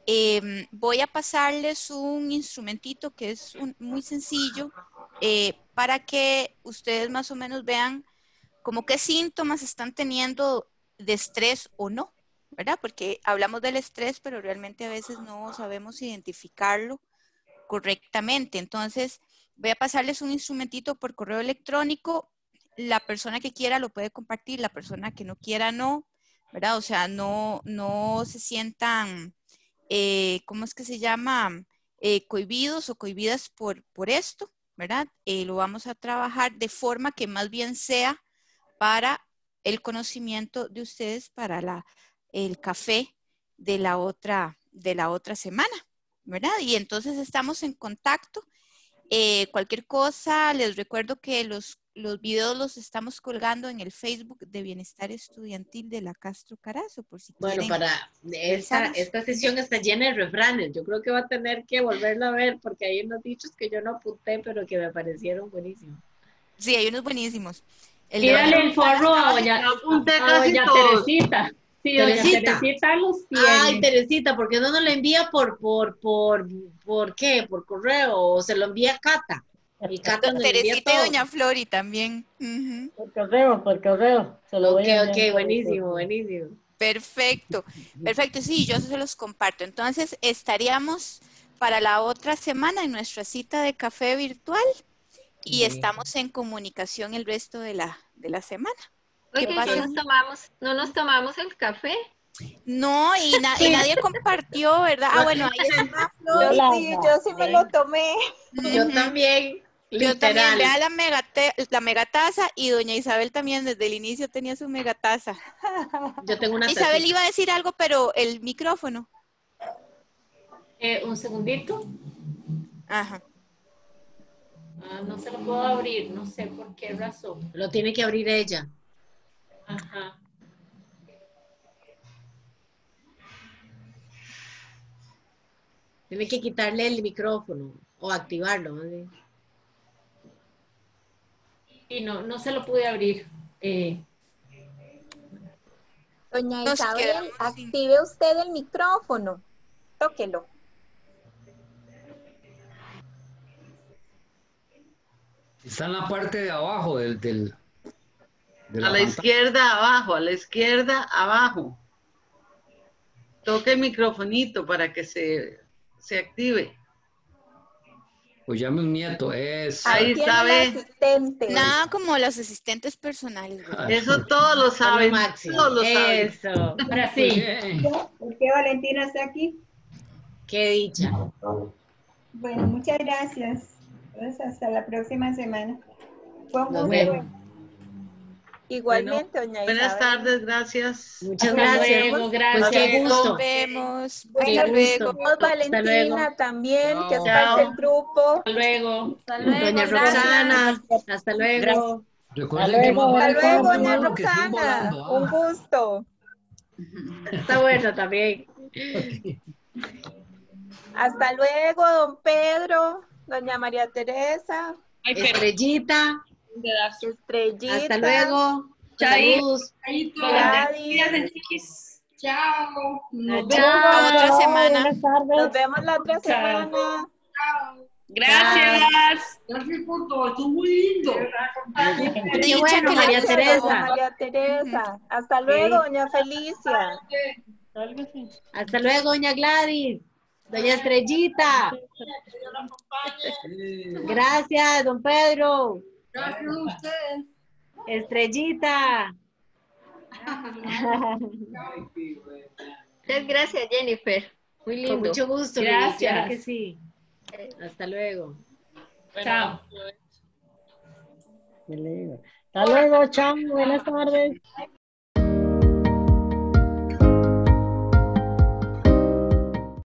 eh, voy a pasarles un instrumentito que es un, muy sencillo eh, para que ustedes más o menos vean como qué síntomas están teniendo de estrés o no, ¿verdad? Porque hablamos del estrés, pero realmente a veces no sabemos identificarlo correctamente. Entonces, voy a pasarles un instrumentito por correo electrónico. La persona que quiera lo puede compartir, la persona que no quiera no, ¿verdad? O sea, no, no se sientan, eh, ¿cómo es que se llama? Eh, cohibidos o cohibidas por, por esto, ¿verdad? Eh, lo vamos a trabajar de forma que más bien sea para el conocimiento de ustedes para la, el café de la otra, de la otra semana, ¿verdad? Y entonces estamos en contacto. Eh, cualquier cosa, les recuerdo que los, los videos los estamos colgando en el Facebook de Bienestar Estudiantil de la Castro Carazo, por si Bueno, quieren. para esta, esta sesión está llena de refranes. Yo creo que va a tener que volverlo a ver porque hay unos dichos que yo no apunté, pero que me parecieron buenísimos. Sí, hay unos buenísimos. El Pídale el forro a doña, a doña Teresita. Sí, doña Teresita. Teresita los tiene. Ay, Teresita, ¿por qué no nos lo envía por, por, por, por qué? ¿Por correo? ¿O se lo envía a Cata? Y Cata nos envía Teresita todo. y doña Flori también. Uh-huh. Por correo, por correo. Se lo ok, voy a ok, enviar. buenísimo, buenísimo. Perfecto, perfecto. Sí, yo se los comparto. Entonces, estaríamos para la otra semana en nuestra cita de café virtual y Bien. estamos en comunicación el resto de la, de la semana. Oye, ¿no nos, tomamos, ¿no nos tomamos el café? No, y, na y nadie compartió, ¿verdad? Ah, bueno, ahí está Flor. Yo sí, yo sí me lo tomé. Yo también. Yo literal. también, vea la, megate la megataza y doña Isabel también desde el inicio tenía su megataza. Yo tengo una Isabel tacita. iba a decir algo, pero el micrófono. Eh, un segundito. Ajá. Ah, no se lo puedo abrir, no sé por qué razón. Lo tiene que abrir ella. Ajá. Tiene que quitarle el micrófono o activarlo. ¿Vale? Y no, no se lo pude abrir. Eh, Doña Nos Isabel, quedamos active usted el micrófono. Tóquelo. Está en la parte de abajo del... del de a la pantalla. izquierda abajo, a la izquierda abajo. Toque el microfonito para que se, se active. Pues llame un nieto, es... Ahí está, ve. Nada como los asistentes personales, ¿verdad? Eso todos lo saben. Todos lo saben. Eso. Ahora sí. ¿Por qué Valentina está aquí? Qué dicha. Bueno, muchas gracias. Entonces, hasta la próxima semana. Fue un Nos gusto. vemos. Igualmente, doña Isabel. Buenas tardes, gracias. Muchas Hasta gracias. luego, Pues gracias. qué gusto. Nos vemos. Qué Hasta luego. gusto. Saludos, Valentina luego. también, que es Chao. parte del grupo. Hasta luego. Hasta luego. Doña gracias. Roxana, hasta luego. Recuerden que luego. más Hasta vale luego, corto, doña hermano, que sin Roxana. volando, ah. Un gusto. Está bueno también. Hasta luego, don Pedro, doña María Teresa, Ay, pero Estrellita, Estrellita. hasta luego. Chai. Saludos. Gladys. chiquis. Chao. Nos Chao. La otra semana. Buenas tardes. Nos vemos la otra Chao. semana. Gracias. Gracias por todo. Estuvo muy lindo. Qué Dicha bueno, que María le gustó. Doña Teresa. María Teresa. Hasta luego, doña Felicia. Hasta luego, doña Gladys. Doña Estrellita. Gracias, don Pedro. Gracias a ustedes. Estrellita. Muchas gracias, Jennifer. Muy lindo. Con mucho gusto. Lili, Gracias. claro que sí. Hasta luego. Chao. Hasta luego, chao, buenas tardes.